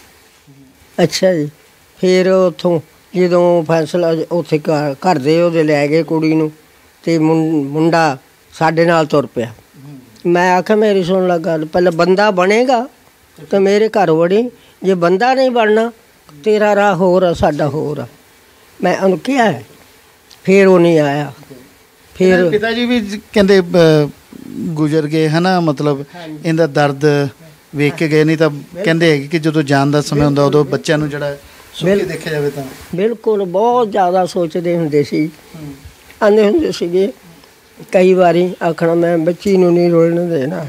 ਅੱਛਾ ਜੀ, ਫਿਰ ਉੱਥੋਂ ਜਦੋਂ ਫੈਸਲਾ ਉੱਥੇ ਘਰ ਦੇ ਉਹਦੇ ਲੈ ਗਏ ਕੁੜੀ ਨੂੰ, ਅਤੇ ਮੁੰਡਾ ਸਾਡੇ ਨਾਲ ਤੁਰ ਪਿਆ। ਮੈਂ ਆਖਿਆ ਮੇਰੀ ਸੁਣ ਲਾ ਗੱਲ, ਪਹਿਲਾਂ ਬੰਦਾ ਬਣੇਗਾ ਤਾਂ ਮੇਰੇ ਘਰ ਵੜੀ, ਜੇ ਬੰਦਾ ਨਹੀਂ ਬਣਨਾ ਤੇਰਾ ਰਾਹ ਹੋਰ ਆ, ਸਾਡਾ ਹੋਰ ਆ। ਮੈਂ ਉਹਨੂੰ ਕਿਹਾ ਹੈ, ਫਿਰ ਉਹ ਨਹੀਂ ਆਇਆ। ਫਿਰ ਪਿਤਾ ਜੀ ਵੀ ਕਹਿੰਦੇ ਗੁਜ਼ਰ ਗਏ, ਹੈ ਨਾ, ਮਤਲਬ ਇਹਦਾ ਦਰਦ ਵੇਖ ਕੇ ਗਏ। ਨਹੀਂ ਤਾਂ ਕਹਿੰਦੇ ਹੈਗੇ ਕਿ ਜਦੋਂ ਜਾਣ ਦਾ ਸਮੇਂ ਹੁੰਦਾ ਉਦੋਂ ਬੱਚਿਆਂ ਨੂੰ ਜਿਹੜਾ ਸੁਖੀ ਦੇਖਿਆ ਜਾਵੇ ਤਾਂ ਬਿਲਕੁਲ ਬਹੁਤ ਜ਼ਿਆਦਾ ਸੋਚਦੇ ਹੁੰਦੇ ਸੀ। ਆਉਂਦੇ ਹੁੰਦੇ ਸੀਗੇ ਕਈ ਵਾਰੀ ਆਖਣਾ ਮੈਂ ਬੱਚੀ ਨੂੰ ਨਹੀਂ ਰੋਲਣ ਦੇਣਾ।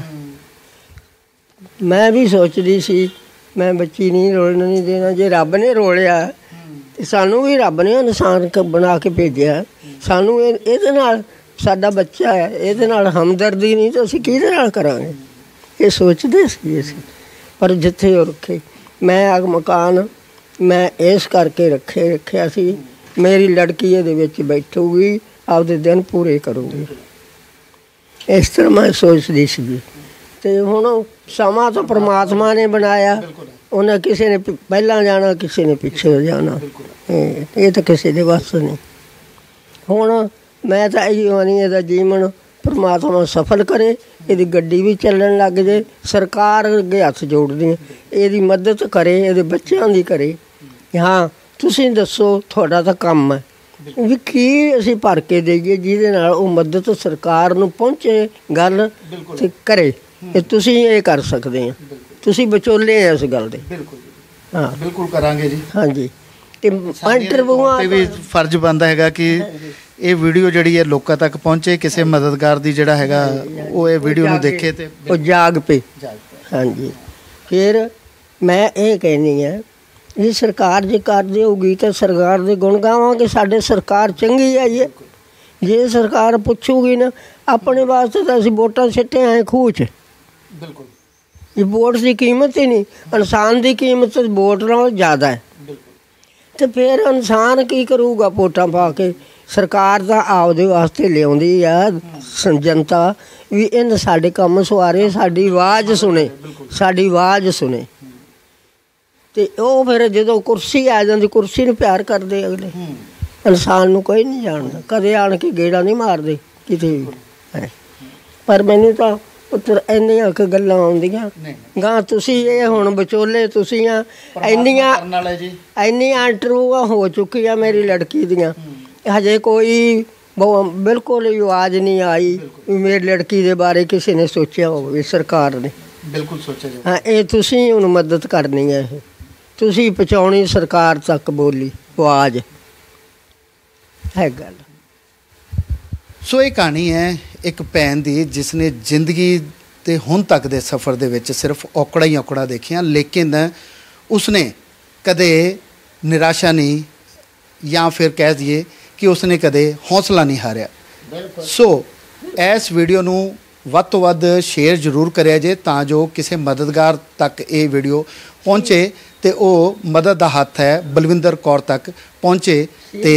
ਮੈਂ ਵੀ ਸੋਚਦੀ ਸੀ ਮੈਂ ਬੱਚੀ ਨਹੀਂ ਰੋਲਣ ਨਹੀਂ ਦੇਣਾ। ਜੇ ਰੱਬ ਨੇ ਰੋਲਿਆ ਅਤੇ ਸਾਨੂੰ ਵੀ ਰੱਬ ਨੇ ਇਨਸਾਨ ਬਣਾ ਕੇ ਭੇਜਿਆ, ਸਾਨੂੰ ਇਹਦੇ ਨਾਲ ਸਾਡਾ ਬੱਚਾ ਹੈ, ਇਹਦੇ ਨਾਲ ਹਮਦਰਦੀ ਨਹੀਂ ਤਾਂ ਅਸੀਂ ਕਿਹਦੇ ਨਾਲ ਕਰਾਂਗੇ, ਇਹ ਸੋਚਦੇ ਸੀ ਅਸੀਂ। ਪਰ ਜਿੱਥੇ ਉਹ ਰੱਖੇ, ਮੈਂ ਮਕਾਨ ਮੈਂ ਇਸ ਕਰਕੇ ਰੱਖਿਆ ਸੀ, ਮੇਰੀ ਲੜਕੀ ਇਹਦੇ ਵਿੱਚ ਬੈਠੂਗੀ, ਆਪਦੇ ਦਿਨ ਪੂਰੇ ਕਰੂਗੀ, ਇਸ ਤਰ੍ਹਾਂ ਮੈਂ ਸੋਚਦੀ ਸੀਗੀ। ਅਤੇ ਹੁਣ ਸਮਾਂ ਤਾਂ ਪਰਮਾਤਮਾ ਨੇ ਬਣਾਇਆ, ਉਹਨਾਂ ਕਿਸੇ ਨੇ ਪਹਿਲਾਂ ਜਾਣਾ, ਕਿਸੇ ਨੇ ਪਿੱਛੇ ਜਾਣਾ, ਇਹ ਤਾਂ ਕਿਸੇ ਦੇ ਵੱਸ ਨਹੀਂ। ਹੁਣ ਮੈਂ ਤਾਂ ਇਹੀ ਆਨੀ ਇਹਦਾ ਜੀਵਨ ਪਰਮਾਤਮਾ ਸਫਲ ਕਰੇ, ਇਹਦੀ ਗੱਡੀ ਵੀ ਚੱਲਣ ਲੱਗ ਜੇ। ਸਰਕਾਰ ਅੱਗੇ ਹੱਥ ਜੋੜਦੀ ਹੈ, ਇਹਦੀ ਮਦਦ ਕਰੇ, ਇਹਦੇ ਬੱਚਿਆਂ ਦੀ ਕਰੇ। ਹਾਂ ਤੁਸੀਂ ਦੱਸੋ, ਤੁਹਾਡਾ ਤਾਂ ਕੰਮ ਹੈ ਵੀ ਕੀ ਅਸੀਂ ਭਰ ਕੇ ਦੇਈਏ ਜਿਹਦੇ ਨਾਲ ਉਹ ਮਦਦ ਸਰਕਾਰ ਨੂੰ ਪਹੁੰਚੇ ਗੱਲ ਤੇ ਕਰੇ। ਇਹ ਤੁਸੀਂ ਇਹ ਕਰ ਸਕਦੇ ਆ, ਤੁਸੀਂ ਵਿਚੋਲੇ ਆ ਇਸ ਗੱਲ ਦੇ। ਹਾਂ ਬਿਲਕੁਲ ਕਰਾਂਗੇ ਜੀ। ਹਾਂਜੀ ਤੇ ਇੰਟਰਵਿਊਆਂ ਤੇ ਵੀ ਫਰਜ਼ ਬਣਦਾ ਹੈਗਾ ਕਿ ਇਹ ਵੀਡੀਓ ਜਿਹੜੀ ਹੈ ਲੋਕਾਂ ਤੱਕ ਪਹੁੰਚੇ, ਕਿਸੇ ਮਦਦਗਾਰ ਦੀ ਜਿਹੜਾ ਹੈਗਾ ਉਹ ਇਹ ਵੀਡੀਓ ਨੂੰ ਦੇਖੇ ਤੇ ਉਹ ਜਾਗ ਪਏ। ਹਾਂਜੀ ਫਿਰ ਮੈਂ ਇਹ ਕਹਿੰਦੀ ਹਾਂ ਇਹ ਸਰਕਾਰ ਜੇ ਕਰਦੀ ਹੋਊਗੀ ਤਾਂ ਸਰਕਾਰ ਦੇ ਗੁਣ ਗਾਵਾਂਗੇ, ਸਾਡੇ ਸਰਕਾਰ ਚੰਗੀ ਹੈ ਜੀ। ਜੇ ਸਰਕਾਰ ਪੁੱਛੂਗੀ ਨਾ ਆਪਣੇ ਵਾਸਤੇ ਤਾਂ ਅਸੀਂ ਵੋਟਾਂ ਸਿੱਟੇ ਆਏ ਖੂਹ 'ਚ। ਬਿਲਕੁਲ ਇਹ ਵੋਟ ਦੀ ਕੀਮਤ ਹੀ ਨਹੀਂ, ਇਨਸਾਨ ਦੀ ਕੀਮਤ ਵੋਟ ਨਾਲੋਂ ਜ਼ਿਆਦਾ ਹੈ। ਤੇ ਫਿਰ ਇਨਸਾਨ ਕੀ ਕਰੂਗਾ ਵੋਟਾਂ ਪਾ ਕੇ? ਸਰਕਾਰ ਤਾਂ ਆਪਦੇ ਵਾਸਤੇ ਲਿਆਉਂਦੀ ਆ ਜਨਤਾ ਵੀ ਇਹਨੇ ਸਾਡੇ ਕੰਮ ਸਵਾਰੇ, ਸਾਡੀ ਆਵਾਜ਼ ਸੁਣੇ, ਸਾਡੀ ਆਵਾਜ਼ ਸੁਣੇ। ਤੇ ਉਹ ਫਿਰ ਜਦੋਂ ਕੁਰਸੀ ਆ ਜਾਂਦੀ, ਕੁਰਸੀ ਨੂੰ ਪਿਆਰ ਕਰਦੇ ਅਗਲੇ। ਇਨਸਾਨ ਨੂੰ ਕੋਈ ਨਹੀਂ ਜਾਣਦਾ, ਕਦੇ ਆਣ ਕੇ ਗੇੜਾ ਨਹੀਂ ਮਾਰਦੇ ਕਿਤੇ ਵੀ। ਪਰ ਮੈਨੂੰ ਤਾਂ ਪੁੱਤਰ ਇੰਨੀਆਂ ਕੁ ਗੱਲਾਂ ਆਉਂਦੀਆਂ ਗਾਂ। ਤੁਸੀਂ ਇਹ ਹੁਣ ਵਿਚੋਲੇ ਤੁਸੀਂ ਆ, ਇੰਨੀਆਂ ਇੰਟਰਵਿਊਆਂ ਹੋ ਚੁੱਕੀਆਂ ਮੇਰੀ ਲੜਕੀ ਦੀਆਂ, ਹਜੇ ਕੋਈ ਬਿਲਕੁਲ ਹੀ ਆਵਾਜ਼ ਨਹੀਂ ਆਈ ਵੀ ਮੇਰੀ ਲੜਕੀ ਦੇ ਬਾਰੇ ਕਿਸੇ ਨੇ ਸੋਚਿਆ ਹੋਵੇ, ਸਰਕਾਰ ਨੇ। ਬਿਲਕੁਲ ਸੋਚਿਆ ਜੀ। ਹਾਂ ਇਹ ਤੁਸੀਂ ਹੁਣ ਮਦਦ ਕਰਨੀ ਹੈ, ਇਹ ਤੁਸੀਂ ਪਹੁੰਚਾਉਣੀ ਸਰਕਾਰ ਤੱਕ ਬੋਲੀ ਆਵਾਜ਼ ਹੈ ਗੱਲ। ਸੋ ਇਹ ਕਹਾਣੀ ਹੈ ਇੱਕ ਭੈਣ ਦੀ ਜਿਸ ਨੇ ਜ਼ਿੰਦਗੀ ਦੇ ਹੁਣ ਤੱਕ ਦੇ ਸਫ਼ਰ ਦੇ ਵਿੱਚ ਸਿਰਫ ਔਕੜਾਂ ਹੀ ਔਕੜਾਂ ਦੇਖੀਆਂ, ਲੇਕਿਨ ਉਸਨੇ ਕਦੇ ਨਿਰਾਸ਼ਾ ਨਹੀਂ, ਜਾਂ ਫਿਰ ਕਹਿ ਦਈਏ ਕਿ ਉਸਨੇ ਕਦੇ ਹੌਸਲਾ ਨਹੀਂ ਹਾਰਿਆ। ਸੋ ਇਸ ਵੀਡੀਓ ਨੂੰ ਵੱਧ ਤੋਂ ਵੱਧ ਸ਼ੇਅਰ ਜ਼ਰੂਰ ਕਰਿਆ ਜੇ ਤਾਂ ਜੋ ਕਿਸੇ ਮਦਦਗਾਰ ਤੱਕ ਇਹ ਵੀਡੀਓ ਪਹੁੰਚੇ ਤੇ ਉਹ ਮਦਦ ਦਾ ਹੱਥ ਹੈ ਬਲਵਿੰਦਰ ਕੌਰ ਤੱਕ ਪਹੁੰਚੇ। ਤੇ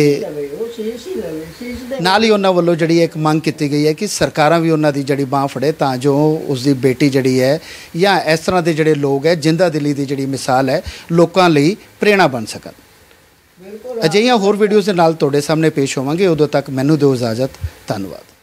ਨਾਲ ਹੀ ਉਹਨਾਂ ਵੱਲੋਂ ਜਿਹੜੀ ਇੱਕ ਮੰਗ ਕੀਤੀ ਗਈ ਹੈ ਕਿ ਸਰਕਾਰਾਂ ਵੀ ਉਹਨਾਂ ਦੀ ਜਿਹੜੀ ਬਾਂਹ ਫੜੇ ਤਾਂ ਜੋ ਉਸ ਦੀ ਬੇਟੀ ਜਿਹੜੀ ਹੈ ਜਾਂ ਇਸ ਤਰ੍ਹਾਂ ਦੇ ਜਿਹੜੇ ਲੋਕ ਹੈ ਜਿੰਦਾ ਦਿਲੀ ਦੀ ਜਿਹੜੀ ਮਿਸਾਲ ਹੈ ਲੋਕਾਂ ਲਈ ਪ੍ਰੇਰਣਾ ਬਣ ਸਕਣ। ਅਜਿਹੀਆਂ ਹੋਰ ਵੀਡੀਓਜ਼ ਦੇ ਨਾਲ ਤੁਹਾਡੇ ਸਾਹਮਣੇ ਪੇਸ਼ ਹੋਵਾਂਗੇ। ਉਦੋਂ ਤੱਕ ਮੈਨੂੰ ਦਿਓ ਇਜਾਜ਼ਤ। ਧੰਨਵਾਦ।